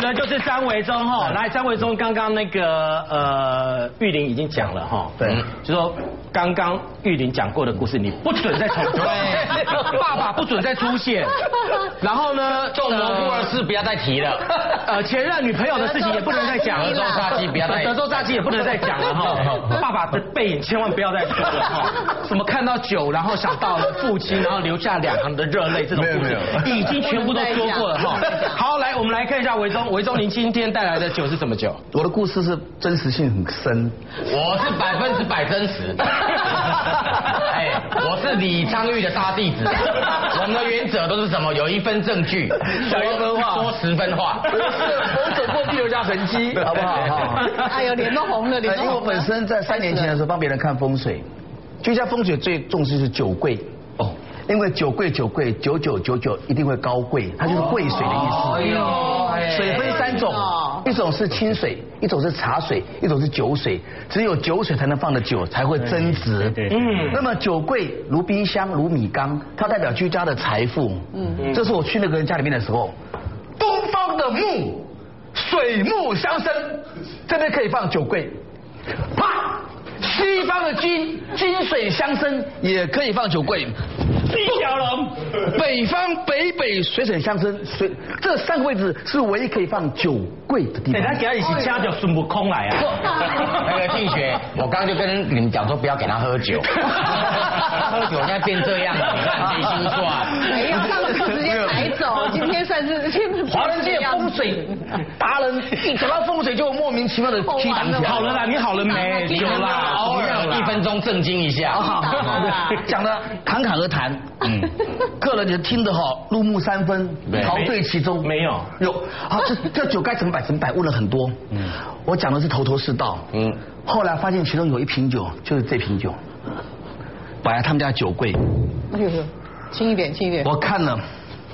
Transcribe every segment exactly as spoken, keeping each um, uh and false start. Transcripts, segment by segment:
呢就是张维忠哈，来，张维忠刚刚那个呃玉玲已经讲了哈， 对， 就说刚刚玉玲讲过的故事，你不准再重复，对，爸爸不准再出现，然后呢， 种蘑菇的事不要再提了， 呃，前任女朋友的事情也不能再讲了， 德州炸鸡不要再， 德州炸鸡也不能再讲了哈，爸爸的背影千万不要再说了哈，什么看到酒然后想到了父亲，然后流下两行的热泪这种故事，已经全部都说过了哈。好，来我们来看一下维忠，维忠您今天带来的酒是什么酒？ 我的故事是真实性很深， 我是百分之百真实。哎，我是李昌钰的大弟子，我们的原则都是什么？有一分证据， 少一分话， 说十分话。 我是我走过必留下痕迹，好不好？ 哎呦，脸都红了，脸都红了。 因为我本身在三年前的时候帮别人看风水，居家风水最重视是酒贵哦，因为酒贵酒贵九九九九一定会高贵，它就是贵水的意思。哎呦，水分三种，一种是清水，一种是茶水，一种是酒水，只有酒水才能放的酒才会增值。嗯，那么酒贵如冰箱如米缸，它代表居家的财富。嗯，这是我去那个人家里面的时候，东方的木水木相生，这边可以放酒柜，啪，西方的金金水相生，也可以放酒柜。 一条龙， 北方北北水水相生，水这三个位置是唯一可以放酒柜的地方。 他给他一起加掉孙悟空来啊！ 那个静雪，我刚刚就跟你们讲说不要给他喝酒，喝酒现在变这样了，你看自己心算。 没有，上次直接抬走，今天算是华人界风水达人，一讲到风水就莫名其妙的踢挡起来。 好了啦，你好了没？ 有啦，偶尔一分钟震惊一下。 讲的侃侃而谈。嗯，客人就听得好，入木三分，陶醉其中。 没有， 有啊，这这酒该怎么摆怎么摆，问了很多。嗯，我讲的是头头是道。嗯，后来发现其中有一瓶酒，就是这瓶酒，摆在他们家酒柜。 哎呦呦，轻一点，轻一点。 我看了，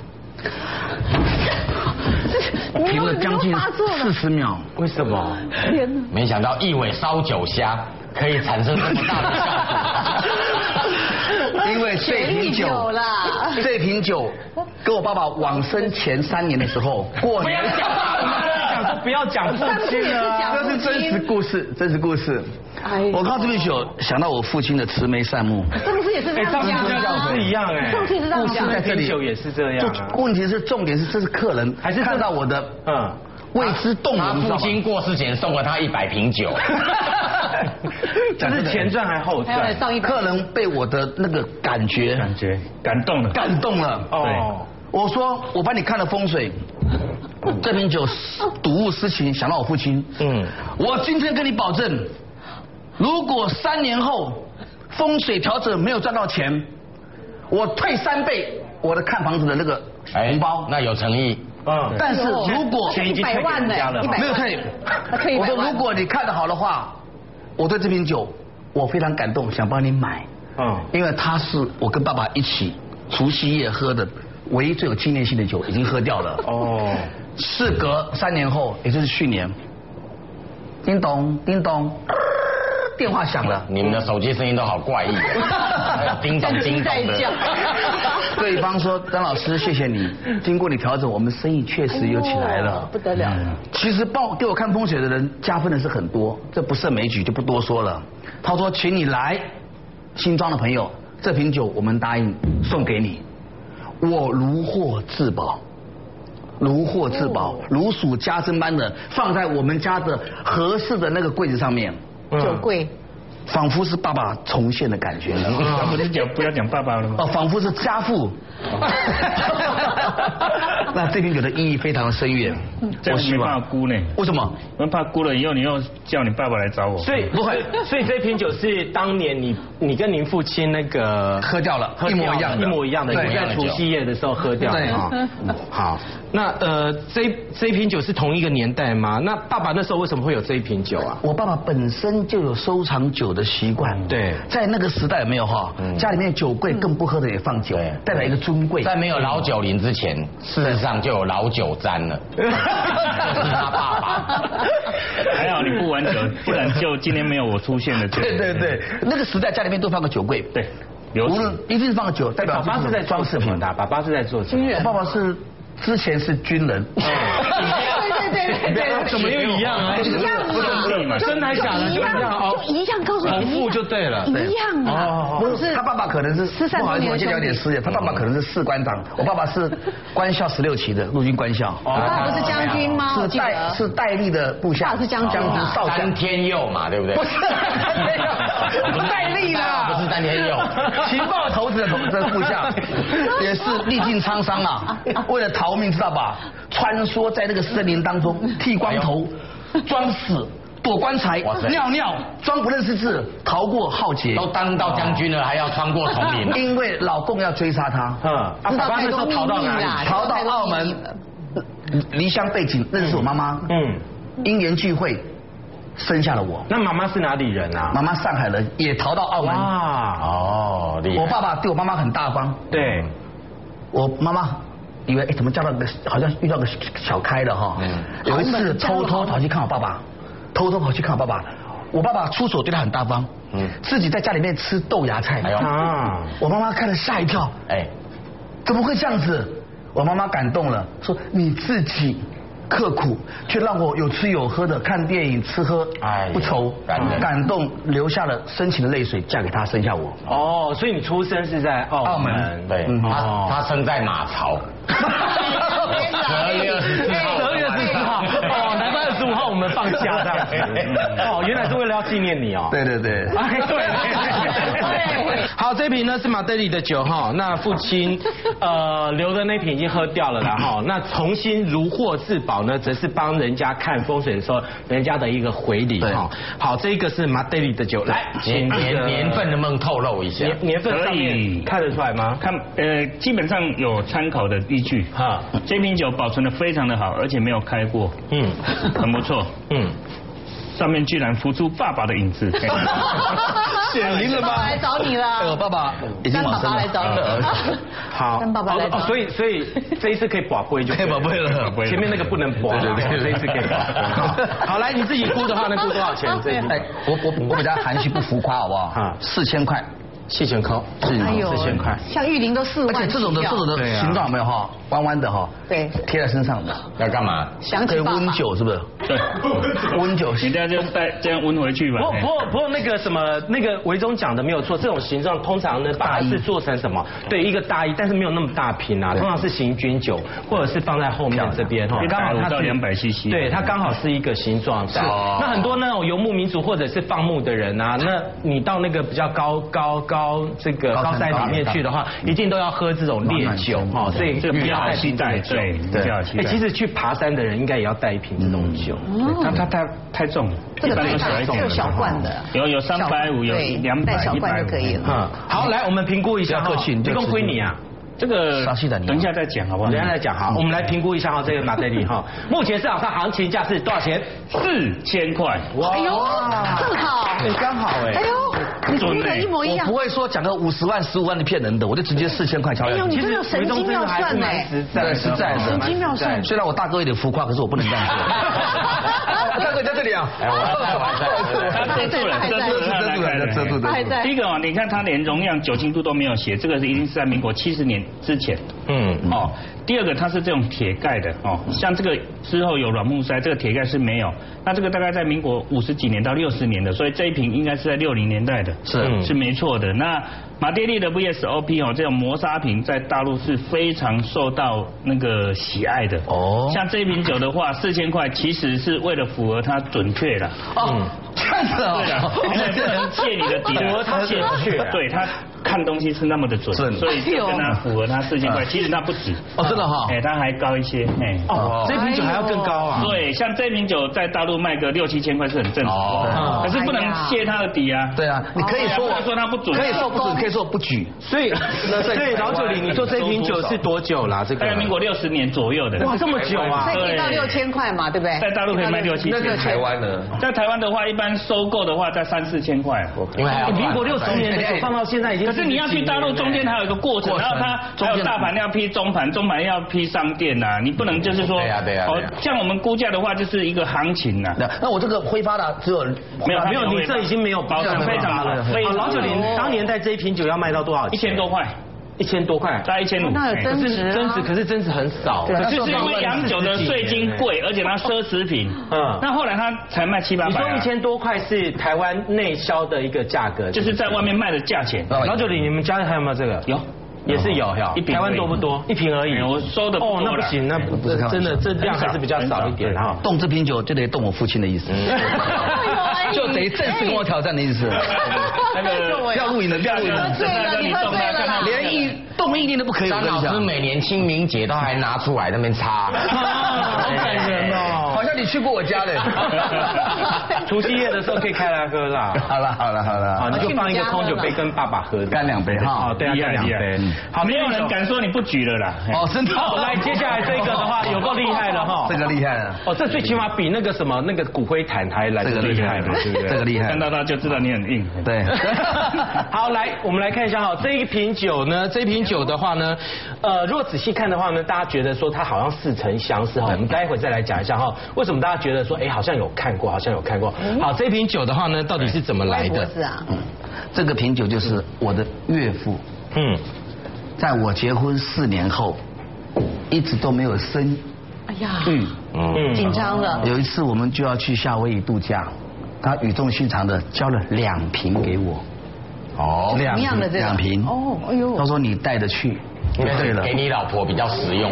停了将近四十秒。 为什么？ 天哪！ 没想到一尾烧酒虾可以产生这么大的效果。 因为这瓶酒，这瓶酒跟我爸爸往生前三年的时候过年。 不要讲爸爸，讲说不要讲父亲啊， 这是真实故事，真实故事。我靠这瓶酒想到我父亲的慈眉善目。 这不是也是这样讲吗？ 是一样哎， 上次是这样讲。 故事在这里， 酒也是这样。 问题是重点是这是客人还是看到我的嗯为之动容。 他父亲过世前送了他一百瓶酒。 这是前传还后传？ 客人被我的那个感觉感觉感动了， 感动了。哦，我说我帮你看了风水，这瓶酒睹物思情，想到我父亲。嗯，我今天跟你保证，如果三年后风水调整没有赚到钱，我退三倍我的看房子的那个红包。 那有诚意。 嗯，但是如果一百万呢？ 没有退，我说如果你看得好的话。我对这瓶酒，我非常感动，想帮你买。嗯，因为它是我跟爸爸一起除夕夜喝的唯一最有纪念性的酒，已经喝掉了。哦，事隔三年后，也就是去年，叮咚叮咚，电话响了。 你们的手机声音都好怪异，叮咚叮咚的。 对方说：“张老师，谢谢你，经过你调整，我们生意确实有起来了， 不得了。嗯、 其实报给我看风水的人加分的是很多，这不胜枚举，就不多说了。他说，请你来新庄的朋友，这瓶酒我们答应送给你，我如获至宝，如获至宝，如数家珍般的放在我们家的合适的那个柜子上面， 酒柜。” 仿佛是爸爸重现的感觉。 不是讲不要讲爸爸了吗？ 哦，仿佛是家父。那这瓶酒的意义非常的深远。 这样没办法估呢。 为什么？ 我怕估了以后，你又叫你爸爸来找我。 所以不会，所以这瓶酒是当年你你跟您父亲那个喝掉了，一模一样的， 一模一样的，你在除夕夜的时候喝掉的啊。好，那呃，这这一瓶酒是同一个年代吗？那爸爸那时候为什么会有这一瓶酒啊？ 我爸爸本身就有收藏酒的习惯。 对， 在那个时代有没有哈？家里面酒柜更不喝的也放酒，代表一个尊贵。 在没有老酒龄之前，事实上就有老酒簪了。就是他爸爸。 还好你不玩酒，不然就今天没有我出现的。 对对对，那个时代家里面都放个酒柜。 对， 无论一定是放个酒，代表爸爸是在装饰品的。爸爸是在做什么？ 我爸爸是之前是军人。 对对对对对， 怎么又一样啊？ 一样啊， 真的还假的？就一样哦， 就一样，告诉你， 重复就对了， 一样啊。 不是，他爸爸可能是不好意思，我先了解事业，他爸爸可能是士官长，我爸爸是官校十六期的陆军官校。 我爸不是将军吗？ 是戴是戴笠的部下， 是将军啊， 少将詹天佑嘛，对不对？ 不是，不是戴笠啦， 不是詹天佑， 情报头子的头的部下，也是历尽沧桑啊，为了逃命，知道吧？穿梭在那个森林当中，剃光头，装死。躲棺材，尿尿，装不认识字，逃过浩劫。 都当到将军了，还要穿过丛林。 因为老共要追杀他， 嗯，啊，爸爸那时候逃到哪里？ 逃到澳门，离乡背井，认识我妈妈，嗯，因缘聚会，生下了我。 那妈妈是哪里人啊？ 妈妈上海人，也逃到澳门。 哇， 哦，厉害。 我爸爸对我妈妈很大方， 对， 我妈妈。以为哎，怎么叫到个好像遇到个小开的哈？有一次偷偷跑去看我爸爸，偷偷跑去看我爸爸。我爸爸出手对他很大方，嗯，自己在家里面吃豆芽菜。哎呦啊！我妈妈看了吓一跳，哎，怎么会这样子？我妈妈感动了，说你自己刻苦，却让我有吃有喝的看电影吃喝，哎，不愁，感动流下了深情的泪水，嫁给他生下我。 哦，所以你出生是在澳门， 对，他他生在马槽。十二月二十四号， 十二月二十四号，哦，难怪二十五号我们放假这样子。哦，原来是为了要纪念你哦。 对对对。 哎，对。好，这瓶呢是马德里的酒哈，那父亲呃留的那瓶已经喝掉了啦哈，那重新如获至宝呢，则是帮人家看风水的时候人家的一个回礼哈。好，这个是马德里的酒，来， 年年年份能不能透露一下？ 年年份上面看得出来吗？ 看，呃，基本上有参考的依据哈。这瓶酒保存的非常的好，而且没有开过，嗯，很不错，嗯。上面居然浮出爸爸的影子， 显灵了吧？ 来找你了， 我爸爸已经往生了。 来找你了， 好， 跟爸爸来找。 所以所以这一次可以拔杯就可以拔杯了， 前面那个不能拔，对对对，这一次可以拔。好，来你自己估的话，能估多少钱？这一哎， 我我我比较含蓄不浮夸，好不好？啊，四千块。 四千块， 是四千块， 像玉林都四万， 而且这种的这种的形状没有哈，弯弯的哈， 对， 贴在身上的， 要干嘛？ 想起温酒是不是？ 对， 温酒， 你这样就带这样温回去吧。 不不过不过那个什么那个维中讲的没有错，这种形状通常呢把它是做成什么？对，一个大衣，但是没有那么大瓶啊，通常是行军酒，或者是放在后面这边哈， 刚好它到两百 C C， 对，它刚好是一个形状。是，那很多那种游牧民族或者是放牧的人啊，那你到那个比较高高高这个。高山里面去的话，一定都要喝这种烈酒哈，所以这个比较好携带，对对。 哎，其实去爬山的人应该也要带一瓶这种酒， 它它太太重了， 这个太大，这个小罐的， 有有三百五，有两百， 小罐就可以了。嗯， 好，来我们评估一下，客气，一共归你啊。 这个等一下再讲好不好？ 等一下再讲好，我们来评估一下哈，这个马德里哈，目前市场上行情价是多少钱？ 四千块。 哇，哎呦，正好， 对，刚好哎。 哎呦，你估的一模一样。 我不会说讲个五十万、十五万的骗人的，我就直接四千块敲下去。 哎呦，你真的神机妙算哎， 对，实在的， 神机妙算。 虽然我大哥有点浮夸，可是我不能这样做。大哥在这里啊！ 哎，我在，我在，他遮住了，遮住了，遮住了，遮住了。第一个哦，你看它连容量、酒精度都没有写，这个是一定是在民国七十年之前。嗯，哦。第二个，它是这种铁盖的哦，像这个之后有软木塞，这个铁盖是没有。那这个大概在民国五十几年到六十年的，所以这一瓶应该是在六零年代的，是是没错的。那马爹利的 V S O P 哦，这种磨砂瓶在大陆是非常受到那个喜爱的哦。像这一瓶酒的话，四千块其实是为了符合它准确的哦，这样子哦， 对的，因为不能借你的底， 符合它准确， 对它看东西是那么的准，所以就跟它符合它四千块，其实它不止哦，真的哈， 哎，它还高一些，哎， 哦，这瓶酒还要更高啊， 对，像这瓶酒在大陆卖个六七千块是很正常的，可是不能借它的底啊， 对啊，你可以说我说它不准， 可以说不准，可以说不举， 所以所以老酒里你说这瓶酒是多久啦？这个大概民国六十年左右的， 哇，这么久啊， 所以可以到六千块嘛，对不对？ 在大陆可以卖六七千， 那在台湾呢？ 在台湾的话，一般收购的话在三四千块， 因为民国六十年的酒放到现在已经， 可是你要去大陆中间还有一个过程，然后它还有大盘要批中盘，中盘要批商店呐，你不能就是说， 对呀对呀， 哦，像我们估价的话就是一个行情呐。 那我这个挥发的只有没有没有，你这已经没有保障非常好。 老酒林当年在这一瓶酒要卖到多少钱？ 一千多块。 一千多块， 大概一千五。 那有增值， 增值可是增值很少。 可是是因为洋酒的税金贵，而且它奢侈品。嗯。那后来它才卖七八百。 你说一千多块是台湾内销的一个价格， 就是在外面卖的价钱。 老九里，你们家还有没有这个？ 有。 也是有， 一瓶台湾多不多？一瓶而已。 我收的哦，那不行，那不真的这量还是比较少一点哈。 动这瓶酒就得动我父亲的意思，就得正式跟我挑战的意思。那个要录影的，不要录影的， 你喝醉了， 连一动一年都不可以。 张老师每年清明节都还拿出来那边擦， 好感人哦， 好像你去过我家嘞。 除夕夜的时候可以开来喝啦。 好了好了好了， 好，你就放一个空酒杯跟爸爸喝， 干两杯哈。 哦，对啊，干两杯。 好，没有人敢说你不举了啦。 哦，真的。 好，来，接下来这个的话有够厉害了哈。 这个厉害了。 哦，这最起码比那个什么那个骨灰坛还来得厉害了，对不对？ 这个厉害。 看到它就知道你很硬。 对。 好，来，我们来看一下哈，这一瓶酒呢，这一瓶酒的话呢，呃，如果仔细看的话呢，大家觉得说它好像似曾相识哈。我们待会再来讲一下哈，为什么大家觉得说，哎，好像有看过，好像有看过。好，这瓶酒的话呢，到底是怎么来的？ 是啊。 嗯，这个瓶酒就是我的岳父。嗯。在我结婚四年后，一直都没有生。 哎呀。嗯。嗯。紧张了。 有一次我们就要去夏威夷度假，他语重心长的交了两瓶给我。 哦。两样的这个。 两瓶。 哦，哎呦。 他说你带着去。 对了。给你老婆比较实用。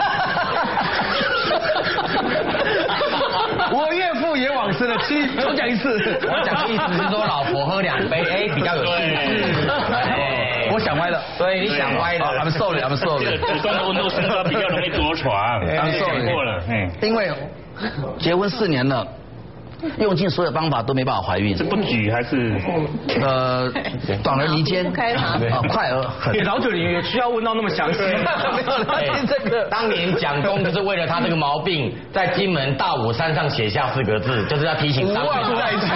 我岳父也往生了，去重讲一次。 我讲的意思是说，老婆喝两杯，哎，比较有兴致。 我想歪了， 对，你想歪了， 他们瘦了，他们瘦了。 子宫的温度升高比较容易着床，他们讲过了。 因为结婚四年了。用尽所有方法都没办法怀孕， 是不举还是呃短而弥坚， 啊快而狠。 老九龄也需要问到那么详细？没有，这个当年蒋公就是为了他这个毛病，在金门大武山上写下四个字，就是要提醒三岁在一起。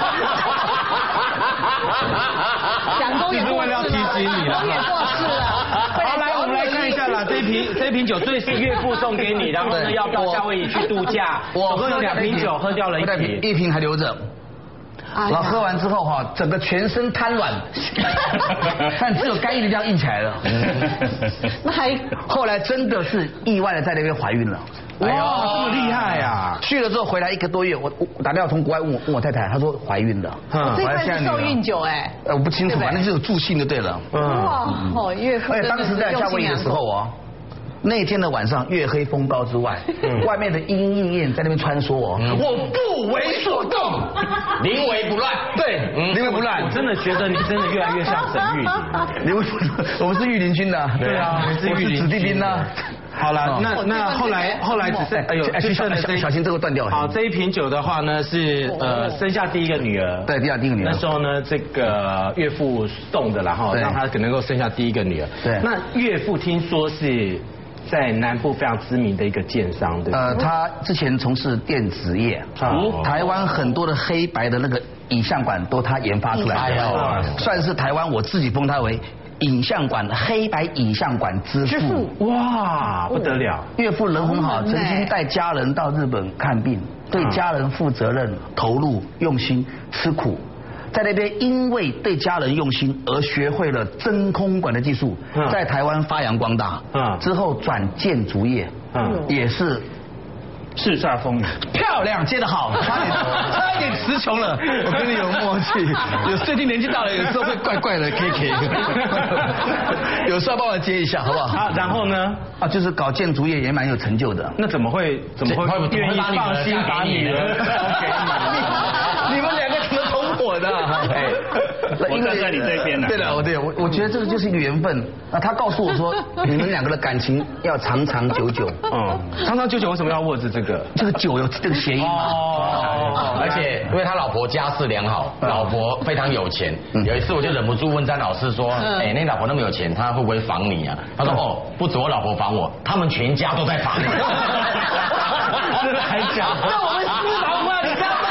蒋公也是为了要提醒你了， 也过世了。 好，来我们来看一下啦，这一瓶这一瓶酒最是岳父送给你，然后呢要到夏威夷去度假，总共有两瓶酒，喝掉了一瓶， 一瓶还留着。然后喝完之后哈，整个全身瘫软，但只有肝硬的地方硬起来了。 那还后来真的是意外的在那边怀孕了。 哇，这么厉害呀！ 去了之后回来一个多月，我我打电话从国外问我问我太太，她说怀孕了。 嗯，这块是受孕酒哎。 呃，我不清楚，反正就有助兴就对了。 哇，哦，岳父。 而且当时在夏威夷的时候哦。那天的晚上，月黑风高之外，嗯、外面的莺莺燕燕在那边穿梭哦，嗯、我不为所动， 临危不乱。 对，嗯、临危不乱。 我真的觉得你真的越来越像沈玉琳。 临危不乱，我们是御林军的。 对啊， 我是子弟兵呢。 好了，那那后来后来只剩哎呦， 就小小小心这个断掉。 好，这一瓶酒的话呢是呃生下第一个女儿。 对，第二第一个女儿。 那时候呢，这个岳父送的，然后让他可能够生下第一个女儿。 对。 那岳父听说是。在南部非常知名的一个建商，对吧？ 呃，他之前从事电子业，哦、台湾很多的黑白的那个影像馆都他研发出来的，哎、算是台湾我自己封他为影像馆黑白影像馆之父。 哇，不得了！ 岳父人很好，曾经带家人到日本看病，对家人负责任、投入、用心、吃苦。在那边，因为对家人用心而学会了真空管的技术，嗯、在台湾发扬光大。嗯、之后转建筑业，嗯、也是叱咤风云， 漂亮，接得好，差点差一点词穷了。我跟你有默契，有最近年纪大了，有时候会怪怪的 K K， 有事要帮我接一下，好不好？ 啊，然后呢？ 啊，就是搞建筑业也蛮有成就的。 那怎么会怎么会愿意放心把女儿交给你？ 你们两个怎么同伙的？ 哎，我站在你这边呢。 对了，我对我我觉得这个就是一个缘分。那他告诉我说，你们两个的感情要长长久久。 嗯，长长久久为什么要握着这个？ 这个酒有这个谐音嘛？ 哦，而且因为他老婆家世良好，老婆非常有钱。有一次我就忍不住问詹老师说，哎，那老婆那么有钱，她会不会防你啊？他说，哦，不止我老婆防我，他们全家都在防你。 真的还假的？ 那我们私房话，你看吗？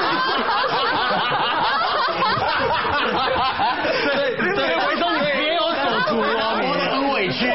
对对，维中你别有所图哦，你很委屈。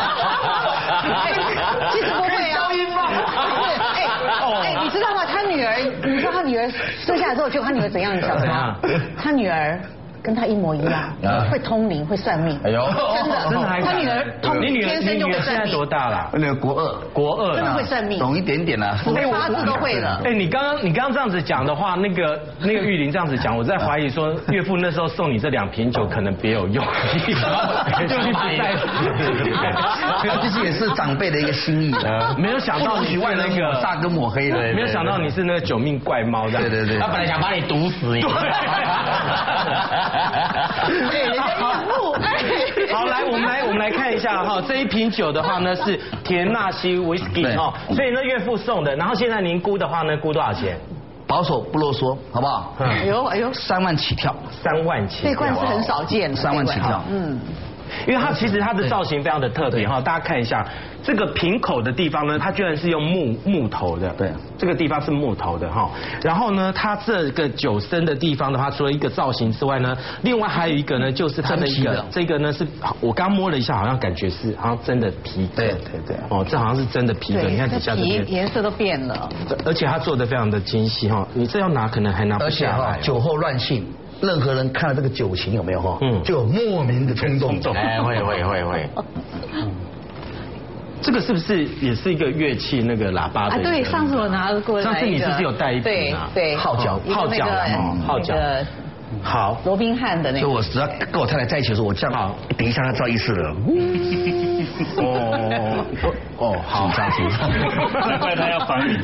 其实不会啊。哎哎，你知道吗？他女儿，你知道他女儿生下来之后，就他女儿怎样？你晓得吗？他女儿跟他一模一样，会通灵，会算命。哎呦，真的， 真的还他女儿通你女儿天生就会现在算命。 多大了？ 那个国二， 国二， 真的会算命， 懂一点点啦。 连八字都会了。 哎，你刚刚你刚刚这样子讲的话，那个那个玉玲这样子讲，我在怀疑说岳父那时候送你这两瓶酒可能别有用，就是不在乎。 这些也是长辈的一个心意啊。 没有想到你是那个煞跟抹黑的， 没有想到你是那个九命怪猫的。 对对对，他本来想把你毒死。对。 好，来我们来我们来看一下哈，这一瓶酒的话呢是田纳西威士忌哈，所以呢岳父送的，然后现在您估的话呢估多少钱？ 保守不啰嗦，好不好？ 哎呦哎呦， 三万起跳， 三万起跳。 这罐是很少见的， 三万起跳， 嗯。 因为它其实它的造型非常的特别哈，大家看一下这个瓶口的地方呢，它居然是用木木头的， 对， 这个地方是木头的哈。然后呢，它这个酒身的地方的话，除了一个造型之外呢，另外还有一个呢，就是它的一个这个呢是，我刚摸了一下，好像感觉是好像真的皮革， 对对对， 哦，这好像是真的皮革，你看底下这边颜色都变了， 而且它做的非常的精细哈，你这要拿可能还拿不下来， 酒后乱性。任何人看到这个酒情有没有哈？嗯，就有莫名的冲动。 哎，会会会会。 这个是不是也是一个乐器？那个喇叭的？ 啊，对，上次我拿过来。 上次你是不是有带一瓶啊？ 对对， 号角， 号角，号角。好， 罗宾汉的那个。 所以我只要跟我太太在一起的时候，我这样，等一下她知道意思了。 哦哦，好， 紧张紧张， 难怪他要防你。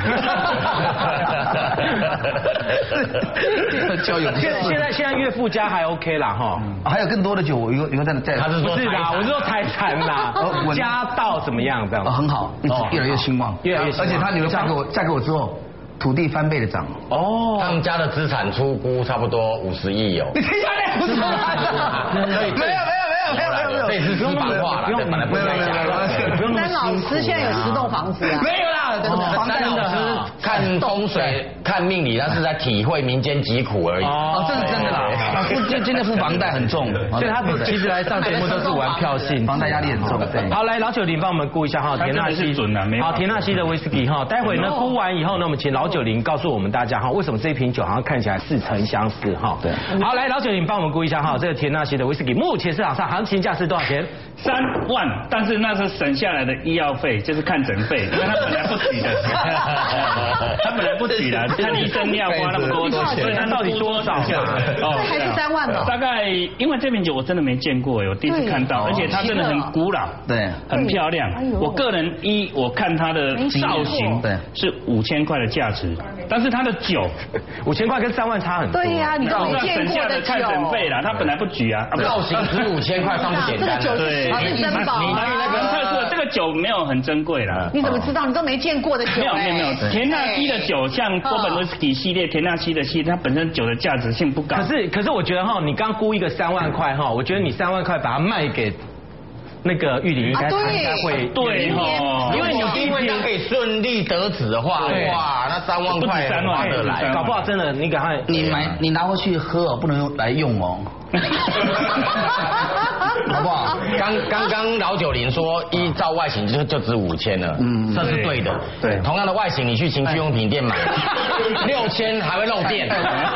交友。 现现在现在岳父家还 OK 啦哈， 还有更多的酒，我一个一个在在。 他是说不是啦，我是说财产啦，家道怎么样这样？ 很好，一直越来越兴旺， 越来越兴旺。 而且他女儿嫁给我，嫁给我之后。土地翻倍的涨哦，他们家的资产出估差不多五十亿有。 你听下来不是？没有没有没有没有没有没有， 这是私房话了，本来不应该讲。 丹老师现在有十栋房子啊？ 没有啦， 房丹老师看风水看命理，他是在体会民间疾苦而已。 哦，这是真的啦。就今天付房贷很重， 所以他其实来上节目都是玩票性， 房贷压力很重。对。 好，来老九龄帮我们估一下哈，田纳西准的， 好，田纳西的威士忌哈，待会呢估完以后呢，我们请老九龄告诉我们大家哈，为什么这一瓶酒好像看起来似曾相识哈？对。好，来老九龄帮我们估一下哈，这个田纳西的威士忌目前市场上行情价是多少钱？ 三万，但是那是省下来的医药费，就是看诊费，因为他本来不取的，他本来不取的，看医生要花那么多钱， 所以他到底多少？ 哦，还是三万吧。 大概，因为这瓶酒我真的没见过，我第一次看到，而且它真的很古老， 对， 很漂亮。我个人一我看它的造型，对，是五千块的价值，但是它的酒， 五千块跟三万差很多。 对呀，你都没见过的酒。 看诊费啦，他本来不举啊， 造型值五千块，算不简单。 对。它是珍宝， 你那个特殊的这个酒没有很珍贵啦。 你怎么知道？你都没见过的酒。 没有没有没有，田纳西的酒像波本威士忌系列、田纳西的系列，它本身酒的价值性不高。 可是可是我觉得哈，你刚估一个三万块哈，我觉得你三万块把它卖给那个玉林应该应该会对哈， 因为你因为它可以顺利得子的话，哇，那三万块三万得来， 搞不好真的你赶快你买你拿回去喝哦，不能用来用哦。好不好？ 刚刚刚老九龄说，依照外形就就值五千了，嗯，这是对的。对，同样的外形，你去情趣用品店买，六千还会漏电。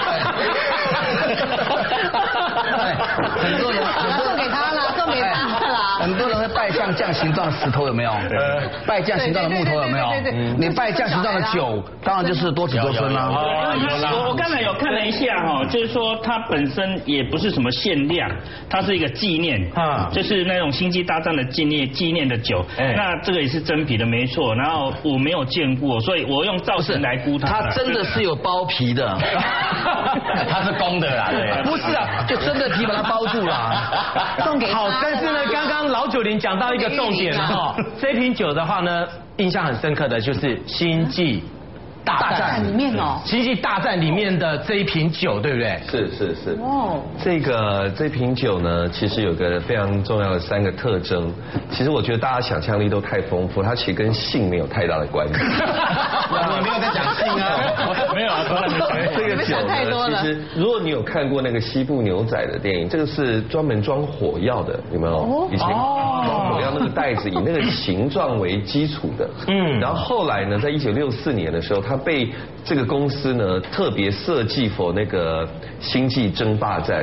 很多人送给他了，送给他了。 很多人会拜像这样形状的石头有没有？拜这样形状的木头有没有？你拜这样形状的酒，当然就是多子多孙啦。 我我刚才有看了一下哈，就是说它本身也不是什么限量，它是一个纪念啊，就是那种星际大战的纪念纪念的酒。那这个也是真皮的没错，然后我没有见过，所以我用造型来估它。 它真的是有包皮的， 它是公的啦，对。 不是啊，就真的皮把它包住了。 送给好，但是呢，刚刚老九龄讲到一个重点了哈，这瓶酒的话呢，印象很深刻的就是星际大战里面哦， 星际大战里面的这一瓶酒，对不对？ 是是是。哦。这个这瓶酒呢，其实有个非常重要的三个特征。其实我觉得大家想象力都太丰富，它其实跟性没有太大的关系。 你没有在讲性啊？ 没有啊，从来没讲。 这个酒呢，其实如果你有看过那个西部牛仔的电影，这个是专门装火药的，有没有？以前装火药那个袋子以那个形状为基础的。嗯。然后后来呢，在一九六四年的时候，它被这个公司呢特别设计 for 那个星际争霸战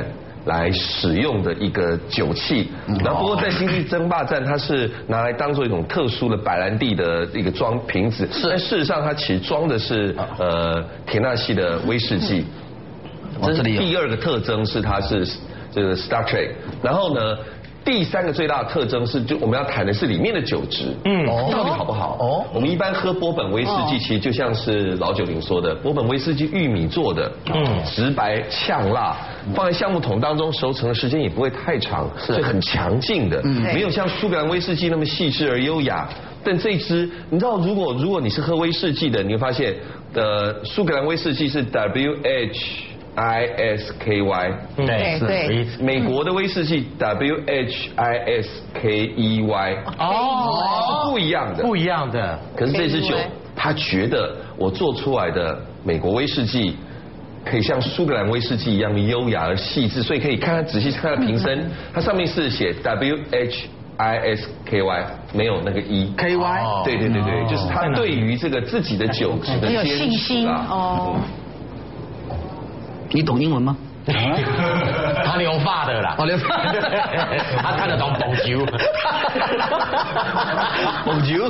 来使用的一个酒器。然后不过在星际争霸战，它是拿来当做一种特殊的白兰地的一个装瓶子，但事实上它其实装的是呃田纳西的威士忌。这是第二个特征，是它是这个 Star Trek。然后呢，第三个最大的特征是，就我们要谈的是里面的酒质，嗯，到底好不好？哦，我们一般喝波本威士忌，其实就像是老酒灵说的，波本威士忌玉米做的，嗯，直白呛辣，放在橡木桶当中熟成的时间也不会太长，所以很强劲的，嗯，没有像苏格兰威士忌那么细致而优雅。但这一支，你知道，如果如果你是喝威士忌的，你会发现，呃，苏格兰威士忌是 W H I S K Y， 对对， 美国的威士忌 W H I S K E Y， 哦，是不一样的， 不一样的。 可是这支酒，他觉得我做出来的美国威士忌可以像苏格兰威士忌一样的优雅而细致，所以可以看看仔细看它的瓶身，它上面是写 W H I S K Y， 没有那个 E K Y， 对对对对，就是他对于这个自己的酒质的坚持啊，哦。 你懂英文吗？ 他留发的啦， 哦留发， 他看得懂蹦球， 蹦球，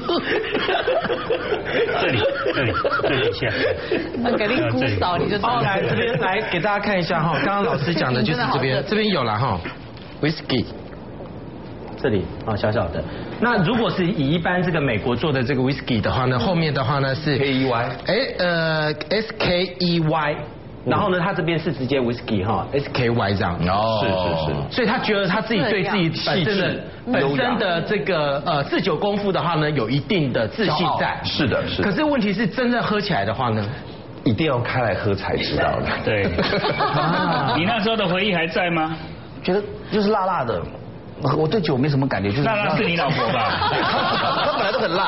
这里这里这里下， 那给你姑嫂你就哦来这边来给大家看一下哈，刚刚老师讲的就是这边这边有了哈 ，whisky。这里啊，小小的。那如果是以一般这个美国做的这个 whisky 的话呢，后面的话呢是 K E Y， 哎呃 S K E Y， 然后呢它这边是直接 whisky 哈 S K Y 这样。 哦， 是是是。 所以他觉得他自己对自己本身的本身的这个呃制酒功夫的话呢，有一定的自信在。 是的，是的。 可是问题是真正喝起来的话呢？ 一定要开来喝才知道的。 对。你那时候的回忆还在吗？ 觉得就是辣辣的。我对酒没什么感觉，就是那那是你老婆吧？ 他本来都很辣。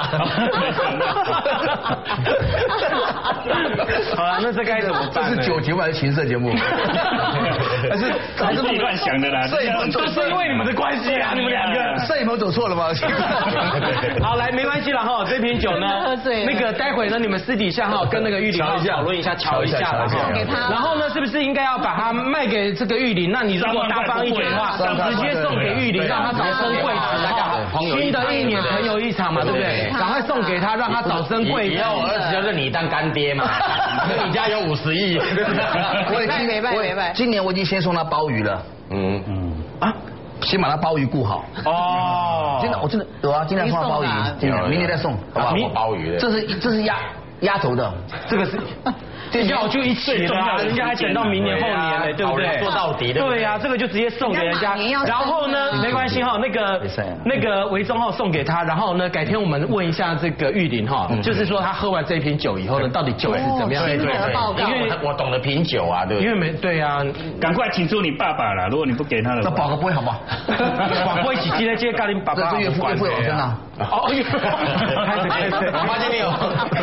好了，那这该怎么办？ 这是酒节目还是情色节目？ 还是还是自己乱想的啦？ 摄影棚就是因为你们的关系啊，你们两个摄影棚走错了吗？ 好，来没关系了哈，这瓶酒呢，那个待会呢，你们私底下哈跟那个玉林讨论一下，瞧一下了哈。然后呢，是不是应该要把它卖给这个玉林？那你如果大方一点的话，直接送给玉林。让他早生贵子哈，新的一年朋友一场嘛，对不对？赶快送给他，让他早生贵子。 以后我儿子就认你当干爹嘛。你家有五十亿。 我已经没办没办。 今年我已经先送他鲍鱼了。嗯嗯。啊，先把他鲍鱼顾好。哦。真的，我真的有啊，今年送鲍鱼，今年明年再送，好不好？ 我鲍鱼。 这是这是压压轴的， 这个是。这要就一起了啊，人家还等到明年后年嘞，对不对？ 做到底的。 对呀，这个就直接送给人家。然后呢，没关系哈，那个那个维中号送给他，然后呢，改天我们问一下这个玉林哈，就是说他喝完这瓶酒以后呢，到底酒是怎么样？ 对对对，因为我懂得品酒啊，对不对？ 因为没对啊， 赶快请出你爸爸了，如果你不给他的， 那保个杯好不好？ 保杯一起今天今天跟你爸爸。 这岳父岳父老生啊。 哦，开始开始， 我发现你有。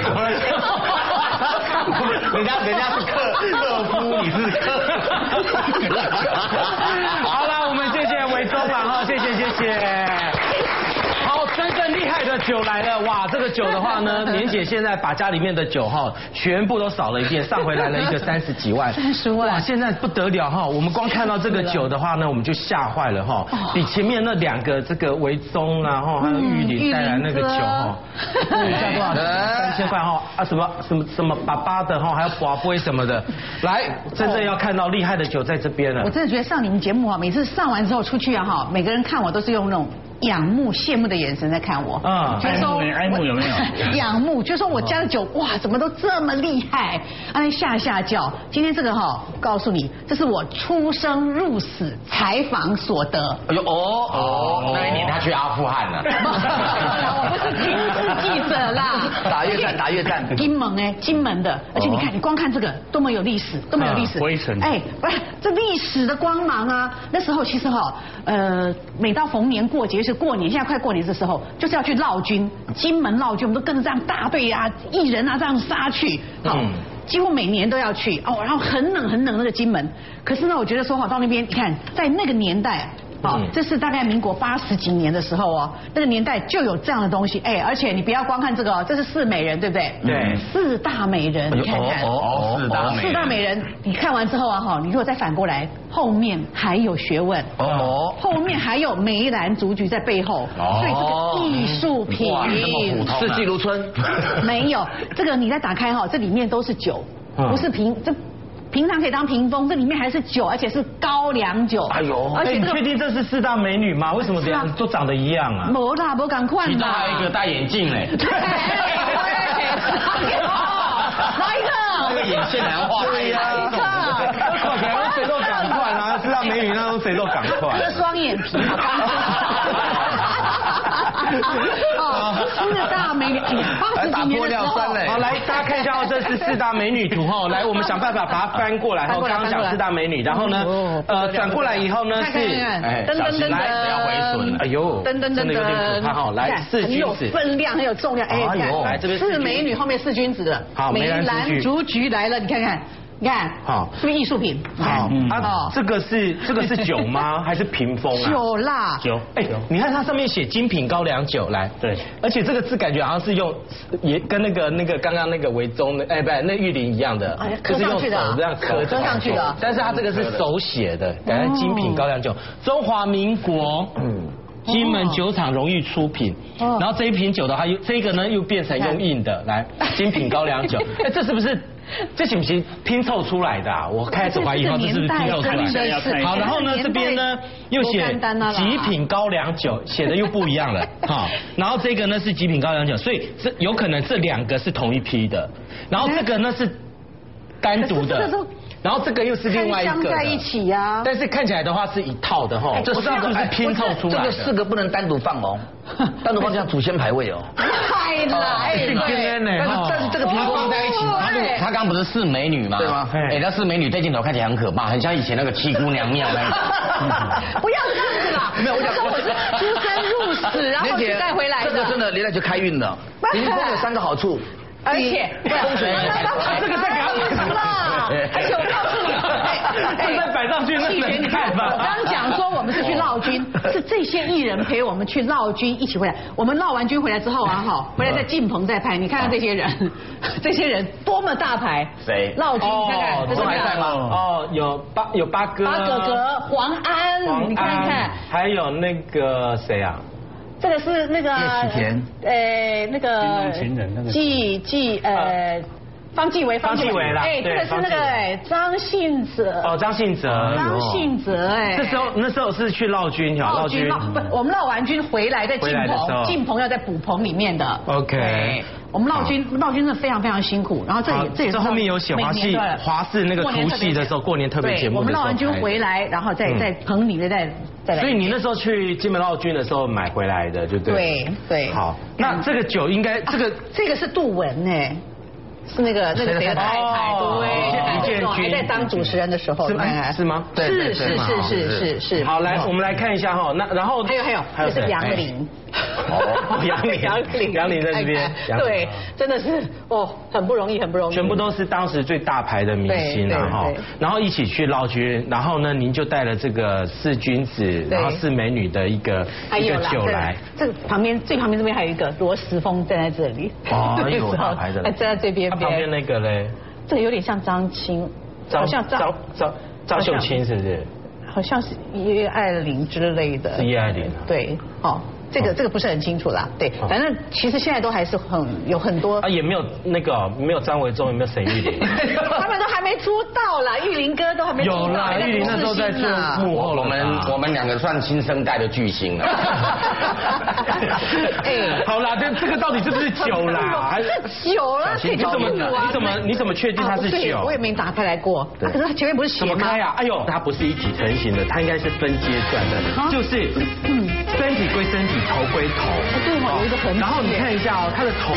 人家人家是客客夫，你是客。 好了，我们谢谢伟忠了哈，谢谢谢谢。好，真正厉害的酒来了，哇，这个酒的话呢，年姐现在把家里面的酒哈全部都扫了一遍，上回来了一个三十几万， 三十万， 哇，现在不得了哈，我们光看到这个酒的话呢，我们就吓坏了哈，比前面那两个这个维中啊哈，还有玉林带来那个酒哈，你价多少？三千块哈啊什么什么什么粑粑的哈，还有寡杯什么的，来，真正要看到厉害的酒在这边了。 我真的觉得上你们节目啊，每次上完之后出去啊哈，每个人看我都是用那种仰慕、羡慕的眼神在看我， 啊，爱慕爱慕有没有？ 仰慕，就说我家的酒哇，怎么都这么厉害，哎吓吓叫。今天这个哈，告诉你，这是我出生入死采访所得。 哎呦哦哦，那一年他去阿富汗了。 我不是军事记者啦， 打越战打越战。 金门哎，金门的，而且你看，你光看这个多么有历史，多么有历史。 灰尘。 哎，不是这历史的光芒啊！那时候其实哈，呃，每到逢年过节是过年，现在快过年的时候，就是要去绕军，金门绕军，我们都跟着这样大队啊、艺人啊这样杀去，好，几乎每年都要去哦。然后很冷很冷那个金门，可是呢，我觉得说好到那边，你看在那个年代。 好，这是大概民国八十几年的时候哦，那个年代就有这样的东西，哎，而且你不要光看这个哦，这是四美人，对不对？ 对， 四大美人，你看看， 哦，四大美人， 四大美人，你看完之后啊哈，你如果再反过来，后面还有学问，哦，后面还有梅兰竹菊在背后，所以这个艺术品， 四季如春， 没有，这个你再打开哈，这里面都是酒，不是瓶这。平常可以当屏风，这里面还是酒，而且是高粱酒。哎呦， 而且你确定这是四大美女吗？为什么这样都长得一样啊？ 没啦，不赶快啦。 其中还有一个戴眼镜嘞。 对，哪一个？ 那个眼线难画。 对呀，快给他谁都赶快啊！四大美女那都谁都赶快。 这双眼皮好刚哦，四大美女，八十几年的时候， 好来，大家看一下哦，这是四大美女图哈。来，我们想办法把它翻过来哈。刚刚讲四大美女，然后呢，呃，转过来以后呢是， 噔噔噔噔， 不要回损。 哎呦， 噔噔噔噔， 看哈，来四君子， 很有分量，很有重量。哎，来这边四美女后面四君子了。 好， 梅兰竹菊来了，你看看。你看，好，是不是艺术品？ 好，啊，这个是这个是酒吗？还是屏风啊？ 酒啦， 酒。哎，你看它上面写精品高粱酒，来，对，而且这个字感觉好像是用，也跟那个那个刚刚那个维宗的，哎，不，那玉林一样的， 刻上去的， 这样刻上去的。 但是它这个是手写的，感觉精品高粱酒，中华民国，嗯。金门酒厂荣誉出品，然后这一瓶酒的话，又这个呢又变成用印的，来精品高粱酒，哎，这是不是？这是不是拼凑出来的啊？我开始怀疑，这是不是拼凑出来的？好，然后呢这边呢又写极品高粱酒，写的又不一样了，好，然后这个呢是极品高粱酒，所以这有可能这两个是同一批的，然后这个呢是单独的。然后这个又是另外一个在一起呀， 但是看起来的话是一套的哈，这四个是拼凑出来的， 这个四个不能单独放哦，单独放像祖先牌位哦。 太来， 但是但是这个屏风在一起， 他他刚不是四美女吗？ 对吗？ 哎，那四美女对镜头看起来很可怕，很像以前那个七姑娘庙那个。 不要这样子啦，没有，我讲我是出生入死，然后再回来的。 这个真的连带就开运了，屏风有三个好处。 而且风水， 这个再给他摆了，而且我告诉你， 哎，再摆上去那能看吧？ 我刚刚讲说我们是去绕军，是这些艺人陪我们去绕军一起回来。我们绕完军回来之后啊，哈，回来再进棚再拍。你看看这些人，这些人多么大牌！ 谁？ 绕军，你看看， 都还在吗？哦，有八有八哥， 八哥哥，黄安，你看看， 还有那个谁啊？ 这个是那个叶启田， 呃，那个纪纪呃，方季韦， 方季韦啦， 哎，这个是那个哎张信哲， 哦，张信哲， 张信哲，哎， 这时候那时候是去绕军， 绕军，不，我们绕完军回来再进棚，进棚要在补棚里面的 ，OK。 我们绕军绕军真的非常非常辛苦，然后这里这也是后面有写华戏华视那个除夕的时候，过年特别节目。 我们绕完军回来，然后再在棚里面再再来。 所以你那时候去金门绕军的时候买回来的，就对。 对对。 好，那这个酒应该这个这个是杜文哎，是那个那个谁的太太，对，李建军还在当主持人的时候， 是吗？是吗？ 是是是是是是。 好，来我们来看一下哈，那然后还有还有这是杨林。 哦，杨林，杨林，杨林在这边， 对，真的是哦，很不容易，很不容易。 全部都是当时最大牌的明星啊哈，然后一起去绕军，然后呢，您就带了这个四君子，然后四美女的一个一个酒来。 这旁边最旁边这边还有一个罗时丰站在这里， 哦，有大牌的， 站在这边。 旁边那个嘞， 这个有点像张青，好像张张张秀清是不是？ 好像是叶爱玲之类的。 是叶爱玲。 对，好。这个这个不是很清楚啦，对，反正其实现在都还是很有很多啊，也没有那个没有张维忠，也没有沈玉琳， 他们都还没出道啦，玉林哥都还没出道。 有啦，玉林那时候在做幕后， 我们我们两个算新生代的巨星了。 哎， 好啦，这这个到底是不是酒啦？还是酒啦？ 你怎么你怎么你怎么确定它是酒？ 我也没打开来过，可是它前面不是写吗？ 怎么开呀？哎呦，它不是一体成型的，它应该是分阶段的，就是嗯，身体归身体。头归头， 对哦，有一个痕迹。 然后你看一下哦，它的头。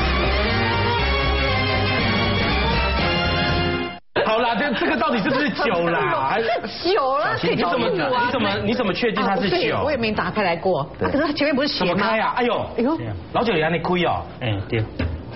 好啦，这这个到底是不是酒啦？还是酒啦？ 你怎么你怎么你怎么确定它是酒？ 我也没打开来过，可是它前面不是写吗？ 怎么开呀？哎呦，哎呦，老酒爷你亏哦。 嗯，对。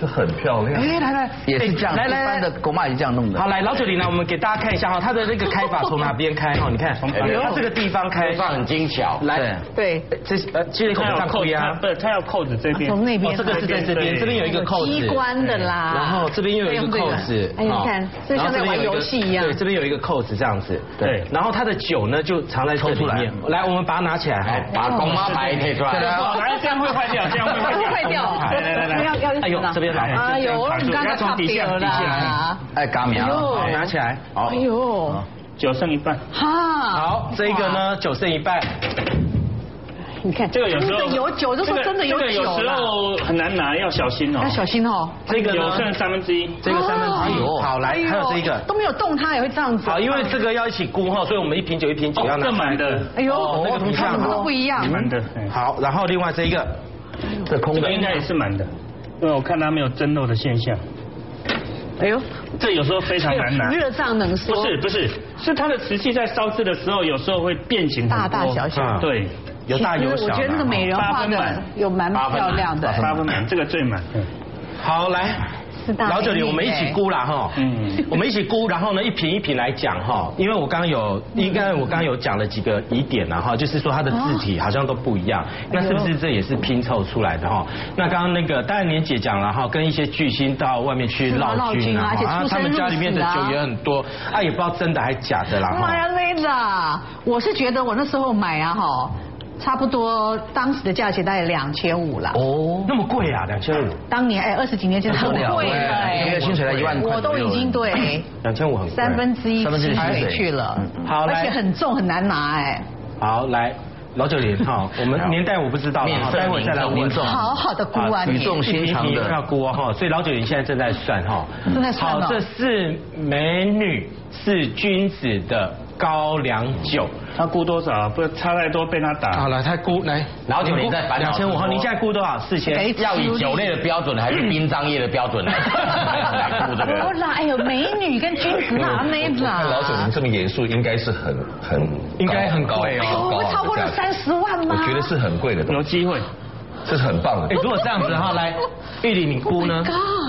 这很漂亮。 哎，来来， 也是这样，来来来的狗妈也是这样弄的。 好，来老九龄呢，我们给大家看一下哈，它的那个开法从哪边开哈？你看，它这个地方开， 放很精巧。 来， 对， 这呃，这个它有扣子啊，不是，它要扣子这边。 从那边， 这个是在这边，这边有一个扣子。 机关的啦。 然后这边又有一个扣子。 哎，你看，就像在玩游戏一样。 对，这边有一个扣子这样子。 对。 然后它的酒呢就藏在这里面。来，我们把它拿起来，好， 把公妈牌贴出来。 来，这样会坏掉，这样会坏掉。 坏掉。 来来来， 要要。 哎呦，这边来。 哎呦，你刚刚从底下底下。 哎，嘎苗。 好，拿起来。好。 哎呦， 酒剩一半。 哈。 好，这个呢酒剩一半。 你看这个有时候有酒，就说真的有酒。 有时候很难拿，要小心哦。 要小心哦。 这个有剩三分之一， 这个三分之一。好，来，还有这个都没有动，它也会这样子。 好，因为这个要一起估哈，所以我们一瓶酒一瓶酒要拿。 这满的。 哎呦， 那个不像， 都不一样。 满的。 好，然后另外这一个， 这空的， 这个应该也是满的，因为我看它没有蒸馏的现象。 哎呦， 这有时候非常难拿。 热胀冷缩。 不是不是，是它的瓷器在烧制的时候，有时候会变形大大小小。 对， 有大有小。 我觉得那个美人画的有蛮漂亮的。 八分满，这个最满。 好，来。老九龄，我们一起估啦哈，嗯，我们一起估，然后呢一瓶一瓶来讲哈，因为我刚刚有，应该我刚刚有讲了几个疑点啦哈，就是说它的字体好像都不一样，那是不是这也是拼凑出来的哈？那刚刚那个当然年姐讲了哈，跟一些巨星到外面去闹军啊，啊，他们家里面的酒也很多，啊也不知道真的还假的啦。 妈呀，累啦！我是觉得我那时候买啊哈。差不多当时的价钱大概两千五啦。 哦，那么贵啊，两千五。 当年哎，二十几年前很贵了， 一个月薪水才一万块， 我都已经对两千五很贵， 三分之一薪水去了。 好， 而且很重很难拿哎。 好，来老九龄哈，我们年代我不知道，待会再来问。 好好的估啊， 语重心长的要估哈，所以老九龄现在正在算哈， 正在算。 好，这是美女是君子的高粱酒。 他估多少？不差太多被他打。 好了，他估来老九龄在烦恼两千五号，你现在估多少？四千。 要以酒类的标准还是殡葬业的标准来估这个？ 不啦，哎呦，美女跟君子哪没啦？ 老九龄这么严肃，应该是很很应该很贵哦。会超过了三十万吗？ 我觉得是很贵的， 有机会， 这是很棒的。 哎，如果这样子哈，来，玉里你估呢？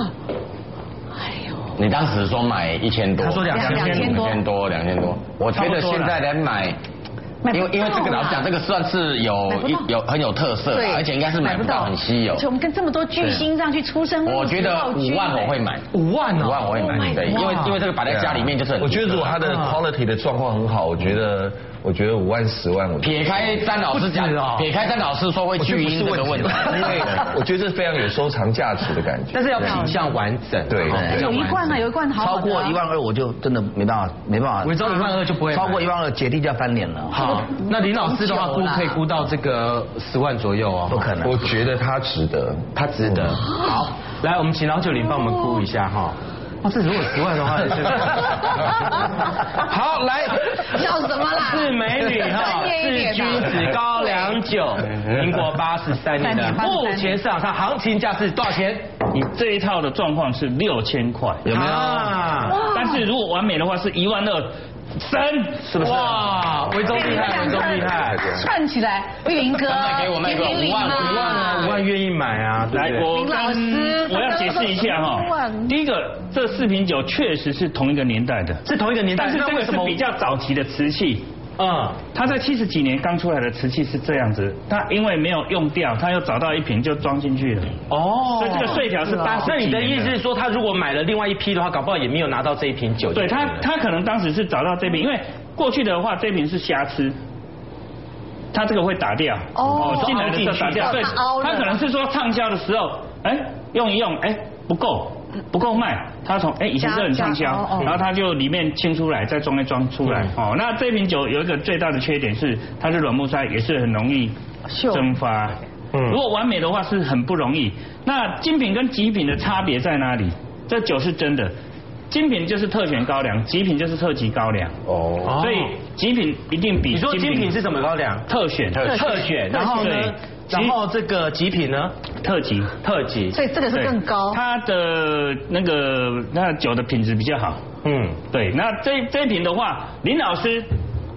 你当时说买一千多， 他说两千两千多，两千多。我觉得现在来买，因为因为这个老实讲，这个算是有一有很有特色，而且应该是买不到，很稀有。 而且我们跟这么多巨星这样去出生， 我觉得五万我会买， 五万五万我会买，对，因为因为这个摆在家里面就是很。 我觉得如果它的 quality 的状况很好，我觉得。我觉得五万十万，我撇开詹老师讲，撇开詹老师说会巨婴这个问题， 因为我觉得这非常有收藏价值的感觉。 但是要品相完整， 对， 有一罐呢，有一罐好。 超过一万二我就真的没办法，没办法。 我知道一万二就不会。 超过一万二，姐弟就要翻脸了。 好，那林老师的话估可以估到这个十万左右哦。 不可能。 我觉得他值得， 他值得。好，来，我们请老九龄帮我们估一下哈。哦，这如果十万的话，好来， 笑什么啦？ 是美女哈，是君子高粱酒，民国八十三年的，目前市场上行情价是多少钱？ 你这一套的状况是六千块， 有没有？ 但是如果完美的话是一万二。神是不是？哇，维中厉害，维中厉害， 串起来，玉林哥， 卖给我卖给我五万五万啊，五万愿意买啊！ 来，我跟我要解释一下哈。第一个，这四瓶酒确实是同一个年代的， 是同一个年代， 但是这个是比较早期的瓷器。嗯，他在七十几年刚出来的瓷器是这样子，他因为没有用掉，他又找到一瓶就装进去了。哦，所以这个碎条是八十。 那你的意思是说，他如果买了另外一批的话，搞不好也没有拿到这一瓶酒。 对他，他可能当时是找到这瓶，因为过去的话这瓶是瑕疵，他这个会打掉。哦，进来的时候打掉，对，他可能是说畅销的时候，哎，用一用，哎，不够。不够卖，他从哎以前是很畅销，然后他就里面清出来，再装一装出来。哦，那这瓶酒有一个最大的缺点是，它是软木塞，也是很容易蒸发。嗯，如果完美的话是很不容易。那精品跟极品的差别在哪里？这酒是真的，精品就是特选高粱，极品就是特级高粱。哦，所以极品一定比你说精品是什么高粱？ 特选， 特选，然后呢？然后这个极品呢？ 特级， 特级， 所以这个是更高。 它的那个那酒的品质比较好。嗯，对。那这这瓶的话，林老师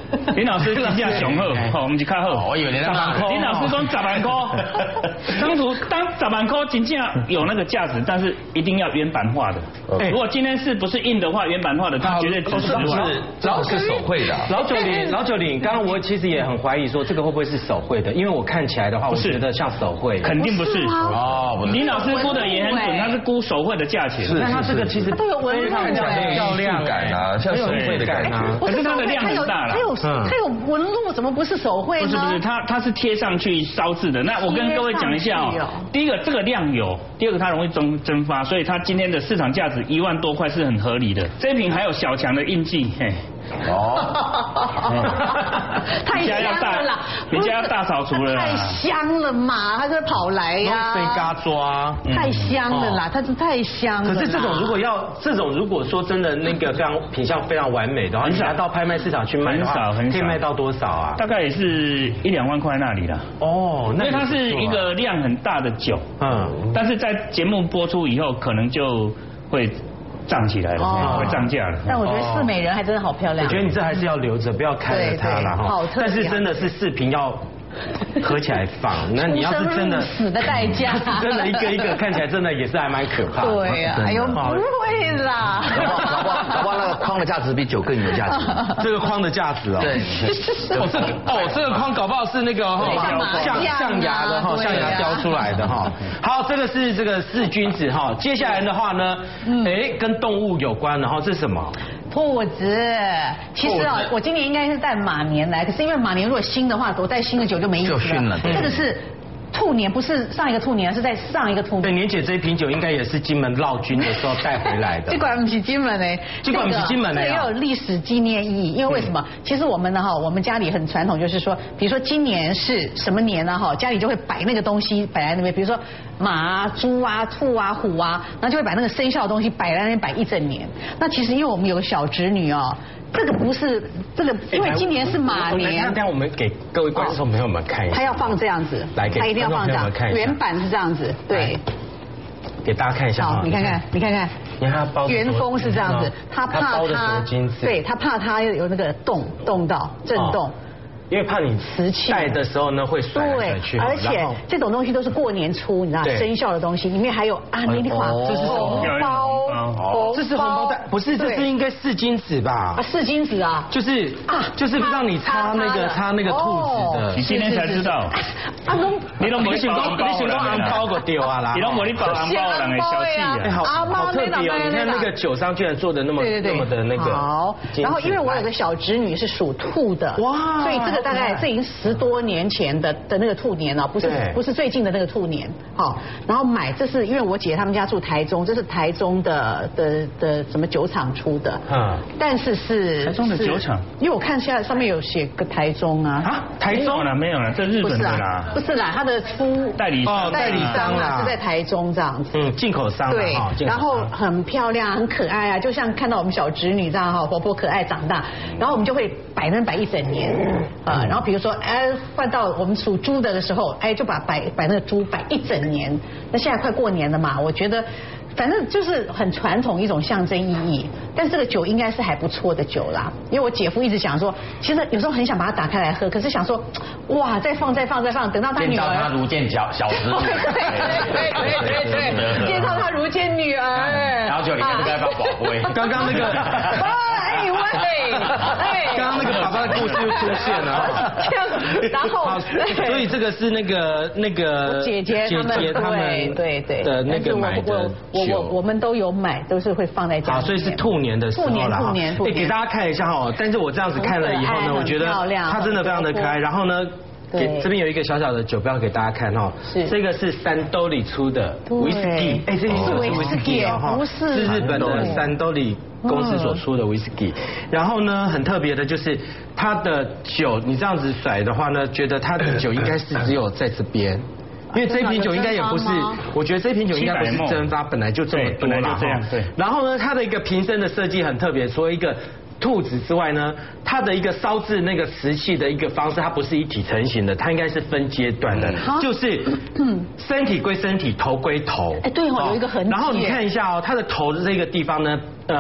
林老师评价雄厚，好，我们去看后。 我以为你在骂十万块，林老师讲十万块，当初当十万块真正有那个价值，但是一定要原版化的。如果今天是不是印的话，原版化的，它绝对值十万。 只要是手绘的。 老九龄，老九龄，刚刚我其实也很怀疑说这个会不会是手绘的，因为我看起来的话，我觉得像手绘。 肯定不是。哦，林老师估的也很准，他是估手绘的价钱。 那他这个其实都有纹路， 看起来很有艺术感啊，像手绘的感觉。 可是它的量很大了。 它有它有纹路，怎么不是手绘呢？ 不是不是，它它是贴上去烧制的。那我跟各位讲一下哦，第一个这个量有，第二个它容易蒸蒸发，所以它今天的市场价值一万多块是很合理的。这一瓶还有小强的印记，嘿。 哦，太香了啦！ 人家要大扫除了， 太香了嘛，他就跑来呀， 被嘎抓， 太香了啦，它是太香了。 可是这种如果要这种如果说真的那个非常品相非常完美的话，你拿到拍卖市场去卖的话，可以卖到多少啊？ 大概也是一两万块那里啦。 哦， 因为它是一个量很大的酒，嗯，但是在节目播出以后，可能就会涨起来了，哦、会涨价了。 但我觉得四美人还真的好漂亮。 我觉得你这还是要留着，不要开了它了哈。但是真的是视频要合起来放，那你要是真的死的代价， 真的一个一个看起来真的也是还蛮可怕的。 对呀、啊，哎呦，不会啦。 搞不好搞不好那个框的价值比酒更有价值。 这个框的价值哦。 对。 哦，这个哦，这个框搞不好是那个哈象象牙的哈，象牙雕出来的哈。好，这个是这个四君子哈。接下来的话呢，哎，跟动物有关，然后这是什么？ 兔子，其实啊，我今年应该是带马年来，可是因为马年如果新的话，我带新的酒就没意思了。 就熏了， 这个是兔年，不是上一个兔年，是在上一个兔年。 对，年姐这一瓶酒应该也是金门绕军的时候带回来的。 这管不是金门嘞， 这管不是金门嘞， 这也有历史纪念意义。因为为什么？其实我们呢哈，我们家里很传统，就是说，比如说今年是什么年呢哈，家里就会摆那个东西摆在那边，比如说马啊、猪啊、兔啊、虎啊，然后就会把那个生肖的东西摆在那边摆一整年。那其实因为我们有个小侄女哦。这个不是这个，因为今年是马年。 那等我们给各位观众朋友们看一下。 他要放这样子， 来给他一定要放这样。原版是这样子，对。 给大家看一下。 好，你看看，你看看。 你看它包。 原封是这样子，他怕它，对他怕它有那个动动到震动。 因为怕你带的时候呢会甩来甩去， 而且这种东西都是过年出，你知道生肖的东西，里面还有啊，那句话， 这是红包，这是红包袋，不是，这是应该四金纸吧？ 啊，四金纸啊， 就是啊，就是让你插那个插那个兔子的。 你今天才知道， 啊，侬你都没想到，你想到红包个丢啊啦， 你都没你包红包人的消息啊， 好好特别哦，你看那个酒商居然做的那么那么的那个好，然后因为我有个小侄女是属兔的，哇，所以这个。大概这已经十多年前的的那个兔年了，不是不是最近的那个兔年，好，然后买这是因为我姐他们家住台中，这是台中的的的什么酒厂出的，嗯，但是是台中的酒厂， 因为我看现在上面有写个台中啊， 啊，台中了没有了，这日本的啦， 不是啦，它的出代理哦代理商啦是在台中这样子， 嗯，进口商对，然后很漂亮很可爱啊，就像看到我们小侄女这样哈，活泼可爱长大，然后我们就会摆那摆一整年。啊，然后比如说，哎，换到我们属猪的的时候，哎，就把摆摆那个猪摆一整年。那现在快过年了嘛，我觉得，反正就是很传统一种象征意义。但是这个酒应该是还不错的酒啦，因为我姐夫一直讲说，其实有时候很想把它打开来喝，可是想说，哇，再放再放再放，等到他女儿， 见到他如见小小侄女， 对对对对对，见到他如见女儿。 然后就你看该把宝贝， 刚刚那个， 哎喂， 哎，刚刚那个爸爸的故事又出现了， 这样，然后， 所以这个是那个那个姐姐姐姐他们对对的那个买的我我我们都有买，都是会放在家里。 啊，所以是兔年的时候了哈。哎，给大家看一下哈，但是我这样子看了以后呢，我觉得它真的非常的可爱。然后呢，给这边有一个小小的酒标给大家看哈，这个是三兜里出的威士忌，哎，这是威士忌哦哈，是日本的三兜里公司所出的威士忌。然后呢，很特别的就是它的酒，你这样子甩的话呢，觉得它的酒应该是只有在这边。因为这瓶酒应该也不是，我觉得这瓶酒应该不是蒸发，本来就这么多了哈。对。然后呢，它的一个瓶身的设计很特别，除了一个兔子之外呢，它的一个烧制那个瓷器的一个方式，它不是一体成型的，它应该是分阶段的，就是身体归身体，头归头。 哎，对哦，有一个痕迹。 然后你看一下哦，它的头的这个地方呢，呃。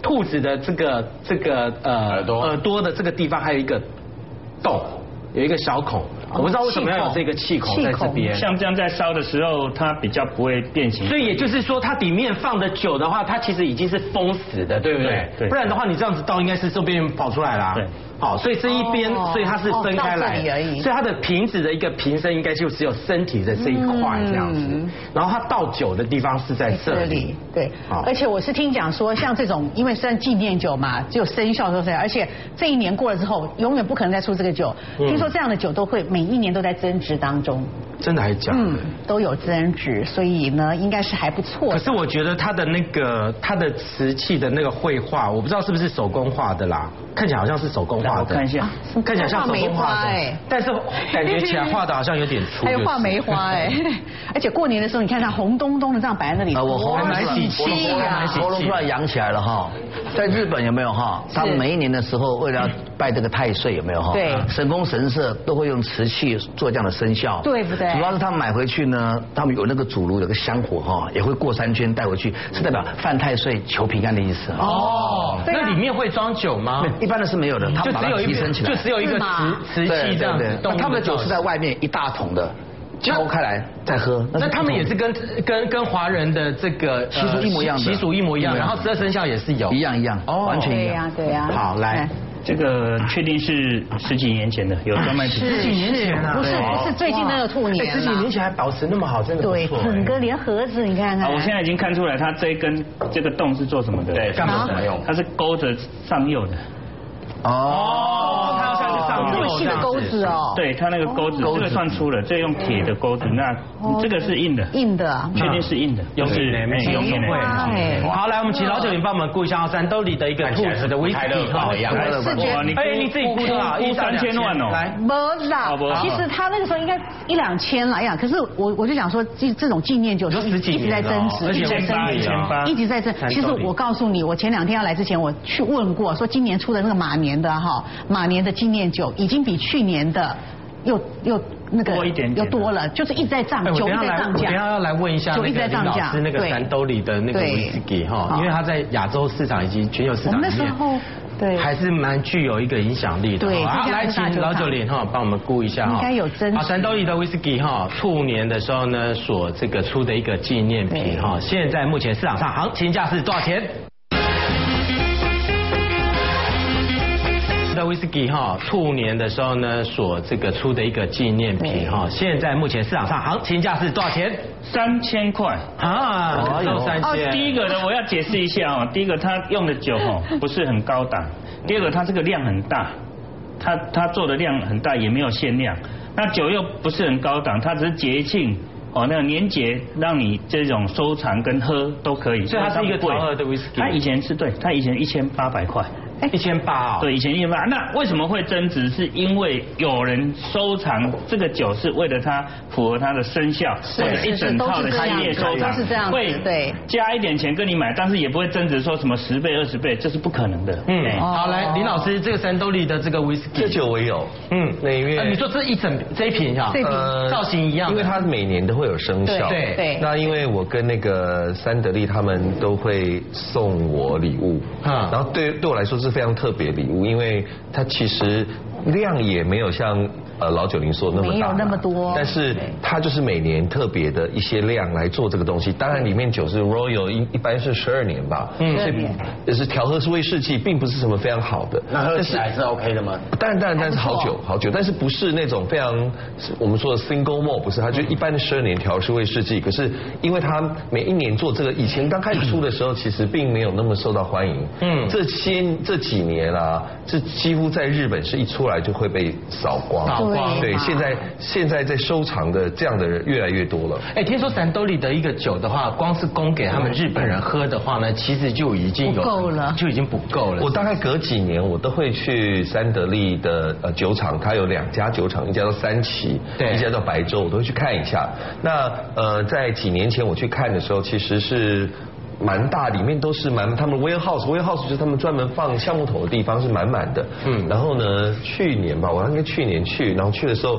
兔子的这个这个呃耳朵耳朵的这个地方还有一个洞，有一个小孔。我不知道为什么要有这个气孔在这边， 像这样在烧的时候，它比较不会变形。 所以也就是说，它里面放的酒的话，它其实已经是封死的，对不对？ 对。 不然的话，你这样子倒应该是这边跑出来啦。 对。 好，所以这一边，所以它是分开来，所以它的瓶子的一个瓶身应该就只有身体的这一块这样子，然后它倒酒的地方是在这里。 对。而且我是听讲说，像这种，因为是纪念酒嘛，只有生肖都这样，而且这一年过了之后，永远不可能再出这个酒。听说这样的酒都会每一年都在增值当中。 真的还是假的？嗯， 都有增值，所以呢，应该是还不错。 可是我觉得它的那个它的瓷器的那个绘画，我不知道是不是手工画的啦，看起来好像是手工画的。 我看一下， 看起来像手工画的，但是感觉起来画的好像有点粗。 还有画梅花哎，而且过年的时候，你看它红咚咚的这样摆在那里， 我喉咙蛮喜气呀，喉咙突然扬起来了哈。在日本有没有哈？他们每一年的时候，为了要拜这个太岁有没有哈？ 对， 神宫神社都会用瓷器做这样的生肖， 对不对？ 主要是他们买回去呢，他们有那个主炉有个香火哈，也会过三圈带回去，是代表犯太岁求平安的意思。 哦，那里面会装酒吗？ 一般的是没有的，他们把它提升起来， 就只有一个瓷瓷器这样子。 他们的酒是在外面一大桶的。敲开来再喝， 那他们也是跟跟跟华人的这个习俗一模一样， 习俗一模一样，然后十二生肖也是有， 一样一样，哦，完全一样， 对呀对呀。 好，来， 这个确定是十几年前的，有专卖十几年前啊，不是不是最近那个兔年， 十几年前还保持那么好，真的对，整个连盒子你看看。 我现在已经看出来，它这一根这个洞是做什么的？ 对，干嘛什么用？ 它是勾着上釉的。 哦，它要像是上这么细的钩子哦。 对，它那个钩子，这个算粗了，这用铁的钩子，那这个是硬的。 硬的， 确定是硬的。 有是没有用会。好，来我们请老九龄帮我们估一下三兜里的一个兔子的威士忌哈。哎，你自己估多少？ 估三千万哦。 来，不啦，其实他那个时候应该一两千来呀。可是我我就想说，这这种纪念酒一直在增值， 一直在增值， 一直在增。其实我告诉你，我前两天要来之前，我去问过，说今年出的那个马年的哈，马年的纪念酒已经比去年的又又那个多一点又多了，就是一直在涨，酒一直在涨价。 我等下要来问一下那个林老师那个三兜里的那个威士忌哈，因为他在亚洲市场以及全球市场里面， 那时候对还是蛮具有一个影响力的。 对， 好，来请老九龄哈帮我们估一下哈， 应该有增。 好，三兜里的威士忌哈，兔年的时候呢所这个出的一个纪念品哈，现在目前市场上行情价是多少钱？的威士忌哈，兔年的时候呢，所这个出的一个纪念品哈，现在目前市场上行情价是多少钱？ 三千块啊，有三千。 第一个呢，我要解释一下哦，第一个它用的酒哦不是很高档，第二个它这个量很大，它它做的量很大，也没有限量，那酒又不是很高档，它只是节庆。哦，那个年节让你这种收藏跟喝都可以， 所以它是一个调和的威士忌。 它以前是对，它以前一千八百块， 一千八啊， 对，以前一千八。那为什么会增值？是因为有人收藏这个酒是为了它符合它的生肖，或者一整套的系列收藏， 是这样， 会对加一点钱跟你买，但是也不会增值说什么十倍二十倍，这是不可能的。 嗯，好，来林老师，这个三兜里的这个威士忌， 这酒我有， 嗯， 那因为你说这一整这一瓶哈，呃，造型一样， 因为它每年都会有生肖。 对对， 那因为我跟那个三得利他们都会送我礼物，啊，然后对对我来说是非常特别礼物，因为它其实量也没有像呃老九龄说的那么大， 没有那么多， 但是它就是每年特别的一些量来做这个东西。当然里面酒是 Royal， 一一般是十二年吧， 嗯，十二年， 也是调和式威士忌，并不是什么非常好的。 那喝起来是 OK 的吗？ 当然当然，但是好酒好酒，但是不是那种非常我们说的 single malt， 不是，它就一般的十二年调和式威士忌。可是因为它每一年做这个，以前刚开始出的时候，其实并没有那么受到欢迎。嗯，这些这几年啊，这几乎在日本是一出来就会被扫光。 扫光。 对，现在现在在收藏的这样的人越来越多了。 哎，听说三兜里的一个酒的话，光是供给他们日本人喝的话呢，其实就已经有不够了， 就已经不够了。 我大概隔几年我都会去三得利的呃酒厂，它有两家酒厂，一家叫三旗， 对， 一家叫白州，我都会去看一下。那呃，在几年前我去看的时候，其实是蛮大，里面都是蛮他们 warehouse，warehouse 就是他们专门放橡木桶的地方，是满满的。嗯，然后呢，去年吧，我应该去年去，然后去的时候，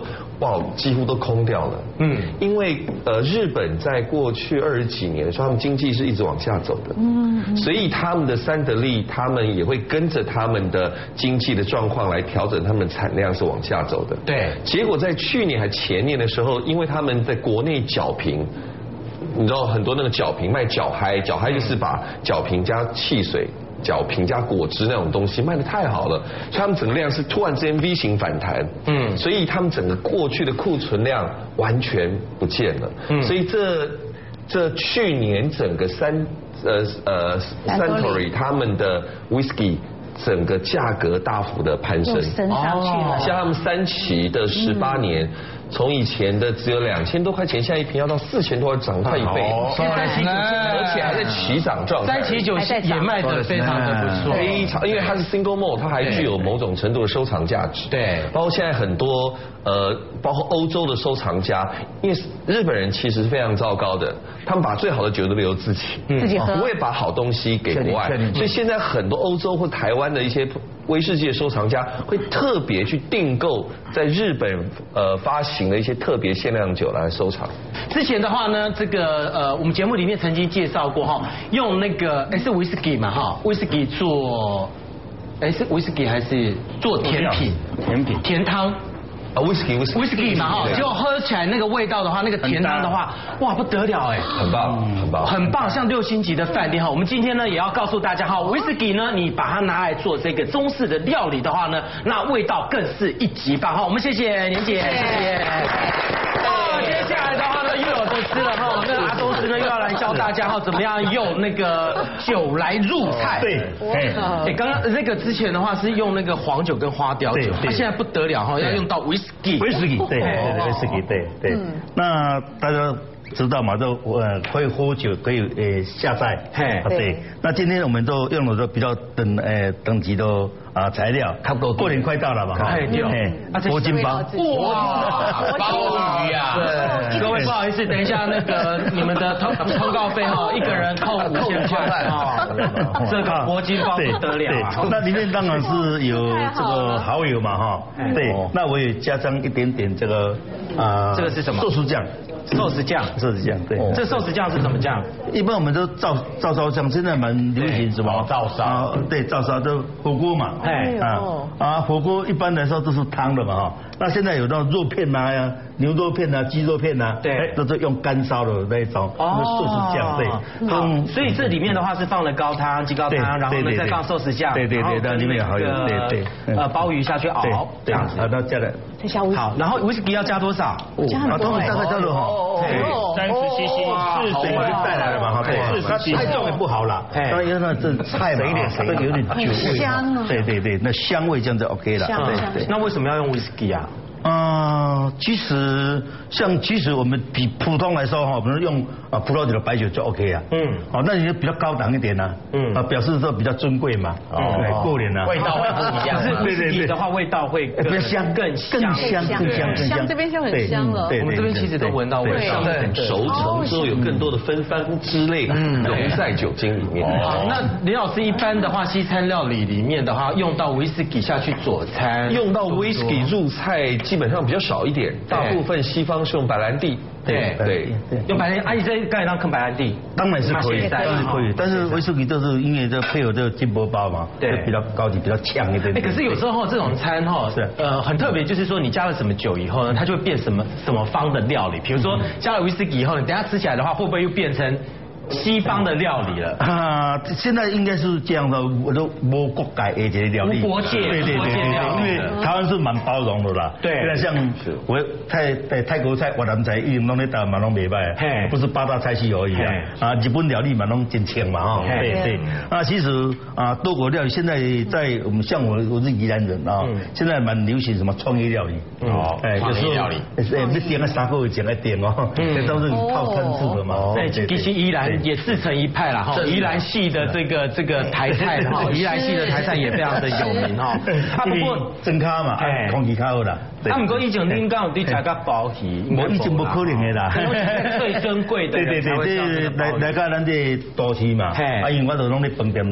哇，几乎都空掉了。嗯，因为呃，日本在过去二十几年的时候，他们经济是一直往下走的。嗯，所以他们的三得利，他们也会跟着他们的经济的状况来调整，他们产量是往下走的。 对， 结果在去年还前年的时候，因为他们在国内角瓶。你知道很多那个角瓶卖角嗨，角嗨就是把角瓶加汽水、角瓶加果汁那种东西卖得太好了，所以他们整个量是突然之间 V 型反弹，嗯，所以他们整个过去的库存量完全不见了，嗯，所以这这去年整个三呃呃 Suntory 他们的 Whisky。整个价格大幅的攀升， 升上去了。 像他们三期的十八年，从以前的只有两千多块钱，现在一瓶要到四千多，涨快一倍。 三期酒而且还在起涨状态。 三期酒也卖得非常的不错， 非常，因为它是 single malt， 它还具有某种程度的收藏价值。 对， 包括现在很多呃，包括欧洲的收藏家，因为日本人其实非常糟糕的，他们把最好的酒都留自己， 自己喝， 不会把好东西给国外。所以现在很多欧洲或台湾的一些威士忌的收藏家会特别去订购在日本呃发行的一些特别限量酒来收藏。 之前的话呢，这个呃我们节目里面曾经介绍过哈，用那个哎是威士忌嘛哈，威士忌做哎是威士忌还是做甜品？ 甜品甜汤。 啊，威士忌，威士忌， 威士忌嘛哈，结果喝起来那个味道的话，那个甜汤的话，哇不得了哎， 很棒，很棒， 很棒，像六星级的饭店哈。我们今天呢也要告诉大家哈，威士忌呢，你把它拿来做这个中式的料理的话呢，那味道更是一级棒哈。我们谢谢年姐，谢谢。哦，接下来的话呢又有的吃了哈，那阿东师呢又要来教大家哈怎么样用那个酒来入菜。 对， 哎，刚刚那个之前的话是用那个黄酒跟花雕酒，它现在不得了哈，要用到威士。 威士忌，对对对，威士忌，对对。那大家知道嘛？都呃可以喝酒，可以呃下菜。嘿，对。那今天我们都用了都比较等呃等级的啊材料。过年快到了嘛？ 哎对。 铂金鲍。 哇，鲍鱼啊！对。各位不好意思，等一下那个你们的通通告费哈，一个人扣五千块啊。这个铂金鲍不得了啊！ 那里面当然是有这个蚝油嘛哈。对。那我也加上一点点这个啊， 这个是什么？ 寿司酱。 寿司酱， 寿司酱，对。 这寿司酱是什么酱？ 一般我们都照照烧酱，现在蛮流行什么？ 照烧。 对，照烧都火锅嘛。哎啊啊，火锅一般来说都是汤的嘛哈。那现在有那种肉片呐呀，牛肉片呐，鸡肉片呐，对，都是用干烧的那一种，那寿司酱，对。 好，所以这里面的话是放了高汤、鸡高汤，然后呢再放寿司酱， 对对对，那里面有蚝油，对对。 呃，鲍鱼下去熬，这样子。 好，那加了。 好，然后威士忌要加多少？ 加很多。 大概加了哈。三十 C C， 是等于带来了嘛哈，对，是太重也不好了，当然因为那这菜嘛，这有点酒味， 香， 对对对，那香味这样就 OK 了， 对对。那为什么要用威士忌啊？ 嗯，其实像其实我们比普通来说哈，我们用啊葡萄酒的白酒就 OK 啊。嗯。哦，那你就比较高档一点呢。嗯。啊，表示说比较尊贵嘛。哦。过年了。 味道会不一样。可是威士忌的话，味道会比较香， 更更香，更香，更香。 这边就很香了。 我们这边其实都闻到味道。 在熟成之后有更多的芬芳之类溶在酒精里面。 好，那林老师一般的话，西餐料理里面的话，用到威士忌下去佐餐， 用到威士忌入菜。基本上比较少一点，大部分西方是用白兰地。 对对，用白兰地，阿姨在刚才让坑白兰地， 当然是可以，当然是可以。但是威士忌就是因为这配合这个金箔包嘛，对，比较高级，比较呛一点。 哎，可是有时候这种餐哈，是呃很特别，就是说你加了什么酒以后呢，它就会变什么什么方的料理。比如说加了威士忌以后，你等下吃起来的话，会不会又变成西方的料理了？啊， 现在应该是这样的，我都无国界的这些料理， 无国界， 对对对对，因为台湾是蛮包容的啦。对，像我泰泰泰国菜、越南菜，一直拢在打嘛拢袂歹，不是八大菜系而已啊。啊，日本料理嘛拢真强嘛哈。对对。那其实啊，多国料理现在在我们像我我是宜兰人啊，现在蛮流行什么创意料理。 哦，哎， 创意料理。 哎，要点个三个月前来点哦，这都是套餐制的嘛。 对，其实宜兰也自成一派啦哈，宜兰系的这个这个台菜哈，宜兰系的台菜也非常的有名哈。 啊，不过真卡嘛，哎，空气较好啦。 啊，不过以前恁讲有对食个鲍鱼， 我以前不可能的啦。 最珍贵的。 对对对，这来来到咱这都市嘛，啊，因为我都拢咧饭店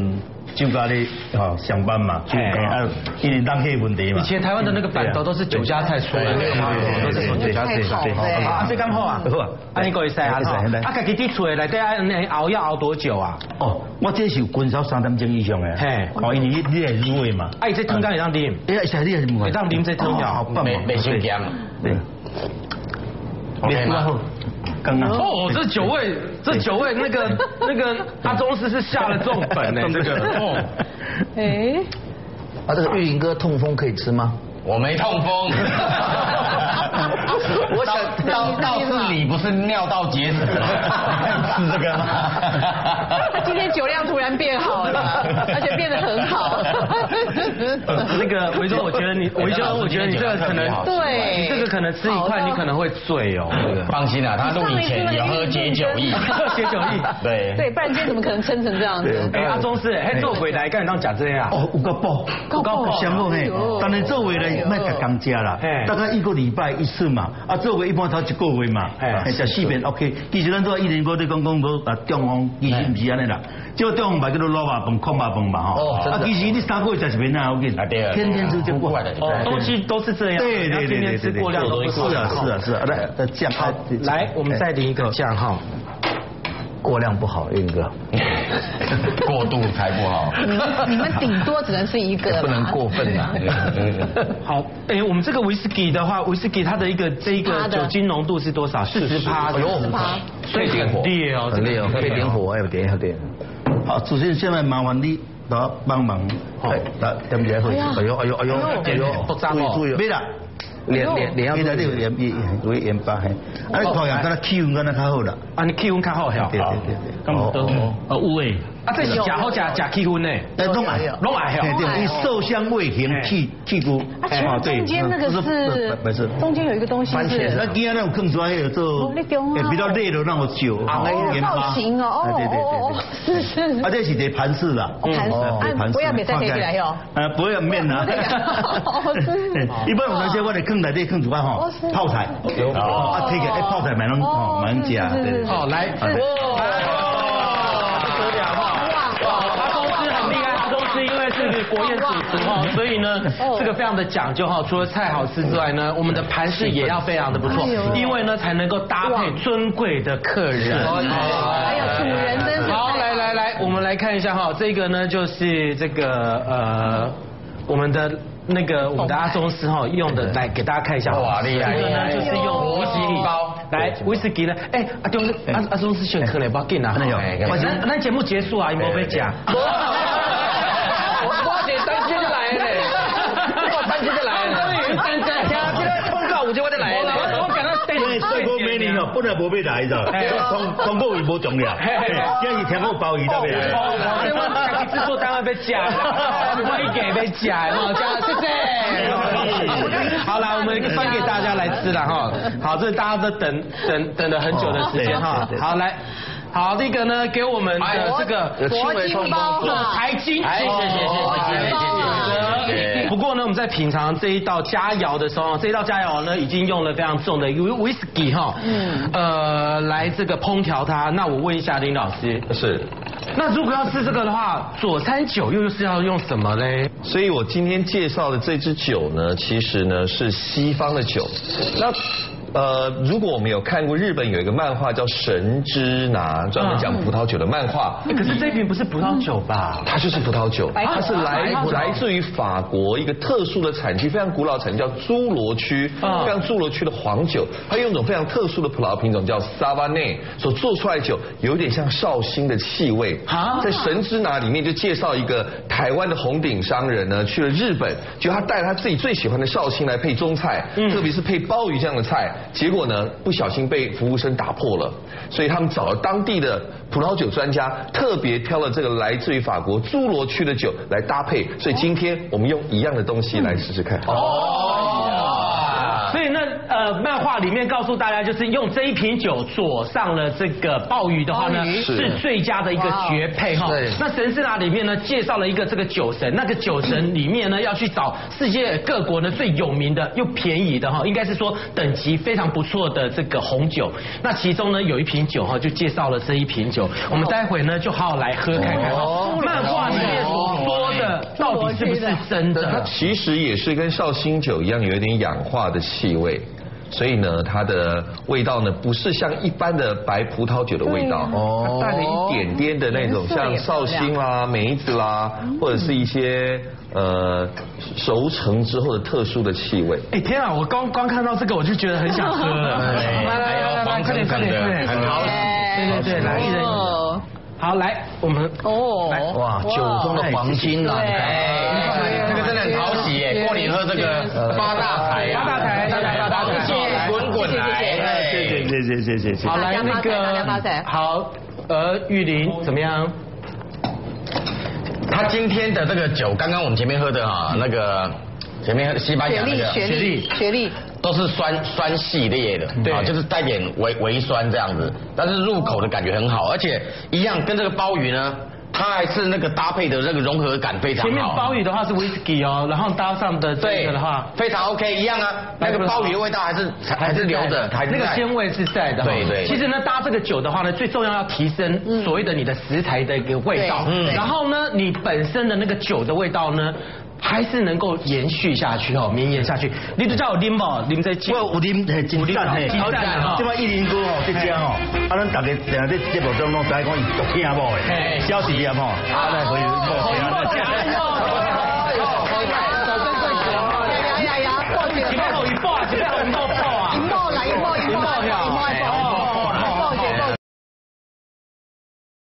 酒家咧哈上班嘛，啊，因为人气问题嘛。 以前台湾的那个板豆都是酒家菜出来的，都是从酒家菜出来的。啊，这刚好啊，好啊，啊你可以晒下哈。啊，家己伫厝内底爱熬要熬多久啊？ 哦，我这是均烧三点钟以上的。嘿，哦，因为你你系入味嘛。 啊，这汤干会当啉？ 哎，是你系唔？ 会当啉这汤呀？ 没没新鲜嘛？ 对。 OK 吗？ 刚刚哦，这酒味，这酒味，那个那个阿宗师是下了重本呢，这个哦。 哎， 啊，这个玉林哥痛风可以吃吗？ 我没痛风。我想倒倒是你不是尿道结石吗？ 吃这个吗？ 他今天酒量突然变好了，而且变得很好。 那个维州，我觉得你维州，我觉得你这个可能对， 你这个可能吃一块你可能会醉哦。 放心啦，他录以前有喝解酒液， 解酒液。 对对，不然今天怎么可能撑成这样子？ 哎，阿宗师，哎，做回来干当假这样。 哦，有个补， 有个补， 香补嘿。但是做回来卖甲刚加啦，大概一个礼拜一次嘛。啊，做回一般头一个月嘛，哎，食四遍 OK。其实咱做一年哥在讲讲无啊中风，其实唔是安尼啦。这个中风牌叫做老麻饭、空麻饭嘛吼。啊，其实你三个月食一遍啊，我跟天天吃就过来的。 哦，东西都是这样。 对对对对对对。 过量都是啊是啊是啊，来来酱。 好，来我们再淋一个酱哈。 过量不好，运哥。 过度才不好。 你们你们顶多只能是一个， 不能过分啊。 好，哎，我们这个威士忌的话，威士忌它的一个这一个酒精浓度是多少？四十趴， 四十趴， 所以很烈哦， 很烈哦，可以点火，要点要点。 好，主持人现在麻烦你来帮忙，来来点起来会，哎呦哎呦哎呦哎呦，注意注意，没啦。 脸脸脸要你来你盐盐为盐巴嘿，啊你同样跟他气温跟他较好啦， 啊你气温较好， 对对对对，哦哦哦有诶， 啊这是假好假假气温呢， 哎拢爱拢爱对对，你色香味形气气骨， 啊中间那个是， 没事， 中间有一个东西是， 那今天那种更专业做，也比较烈的那种酒， 哦造型哦， 对对对对，是是，啊这是得盘式的， 盘式，啊不要别再贴起来哟， 呃不要面啊，一般我们些我得。更来这更主要哈，泡菜，啊，这个哎泡菜蛮能哦蛮加， 好来，哇，不得了哈，哇，阿宗师很厉害，阿宗师因为是国宴主持哈，所以呢这个非常的讲究哈，除了菜好吃之外呢，我们的盘饰也要非常的不错，因为呢才能够搭配尊贵的客人， 还有主人真是。 好，来来来，我们来看一下哈，这个呢就是这个呃我们的。那个我们的阿宗师哈用的来给大家看一下， 哇厉害！ 这个呢就是用威士忌包来威士忌呢，哎阿宗师阿阿宗师选课嘞，不要紧啊，那那节目结束啊，有没有被讲？我我姐单天就来嘞，我单天就来了，单天听这个通告我就我就来了，我赶到对对对，美女哦，本来无要来的，通通告伊无重要，今日听我包伊都要来。 我制作单位被夹，我一给被夹，哦，夹谢谢。好了，我们分给大家来吃了哈。好，这大家都等等等了很久的时间哈。好来，好这个呢，给我们的这个国金包台金，谢谢谢谢谢谢谢谢。不过呢，我们在品尝这一道佳肴的时候，这一道佳肴呢，已经用了非常重的威威士忌哈，嗯，呃，来这个烹调它。那我问一下林老师， 是。 那如果要吃这个的话，佐餐酒又是要用什么嘞？ 所以我今天介绍的这支酒呢，其实呢是西方的酒。那呃，如果我们有看过日本有一个漫画叫《神之拿》，专门讲葡萄酒的漫画。 可是这瓶不是葡萄酒吧？ 它就是葡萄酒，它是来来自于法国一个特殊的产区，非常古老产区叫侏罗区，非常侏罗区的黄酒，它用一种非常特殊的葡萄品种叫萨瓦内所做出来的酒，有点像绍兴的气味。在《神之拿》里面就介绍一个台湾的红顶商人呢，去了日本，就他带他自己最喜欢的绍兴来配中菜，特别是配鲍鱼这样的菜。结果呢，不小心被服务生打破了，所以他们找了当地的葡萄酒专家，特别挑了这个来自于法国侏罗区的酒来搭配。所以今天我们用一样的东西来试试看。哦， 所以那呃漫画里面告诉大家，就是用这一瓶酒佐上了这个鲍鱼的话呢，是最佳的一个绝配哈。那神之拿里面呢介绍了一个这个酒神，那个酒神里面呢要去找世界各国呢最有名的又便宜的哈，应该是说等级非常不错的这个红酒。那其中呢有一瓶酒哈就介绍了这一瓶酒，我们待会呢就好好来喝看看。漫画里面所说的到底是不是真的？ 它其实也是跟绍兴酒一样，有一点氧化的气味。所以呢，它的味道呢不是像一般的白葡萄酒的味道，它带了一点点的那种像绍兴啦、梅子啦，或者是一些呃熟成之后的特殊的气味。 哎天啊，我刚刚看到这个我就觉得很想喝了。来来来来，快点快点快点， 很好。 对对对，来一人。好，来我们哦，哇，酒中的黄金啊！ 哎，这个真的很讨喜耶！过年喝这个发大财， 发大财，发大财，发大财， 滚滚来！ 谢谢谢谢谢谢谢。 好，来那个好，呃，玉林怎么样？ 他今天的这个酒，刚刚我们前面喝的哈，那个前面西班牙那个雪莉，雪莉。 都是酸酸系列的，对啊，就是带点微微酸这样子，但是入口的感觉很好，而且一样跟这个鲍鱼呢，它还是那个搭配的那个融合感非常好。 前面鲍鱼的话是 whisky 哦，然后搭上的这个的话非常 OK 一样啊，那个鲍鱼的味道还是还是留着， 那个鲜味是在的。 对对。 其实呢，搭这个酒的话呢，最重要要提升所谓的你的食材的一个味道，然后呢，你本身的那个酒的味道呢。还是能够延续下去哦，绵延下去。你都叫我啉哦，啉这酒。 我有啉係真讚嘿， 真讚哈。 即擺一林哥哦，這家哦，啊，咱大家成日在節目中攏知講伊獨聽某誒，小事業吼，啊來回報。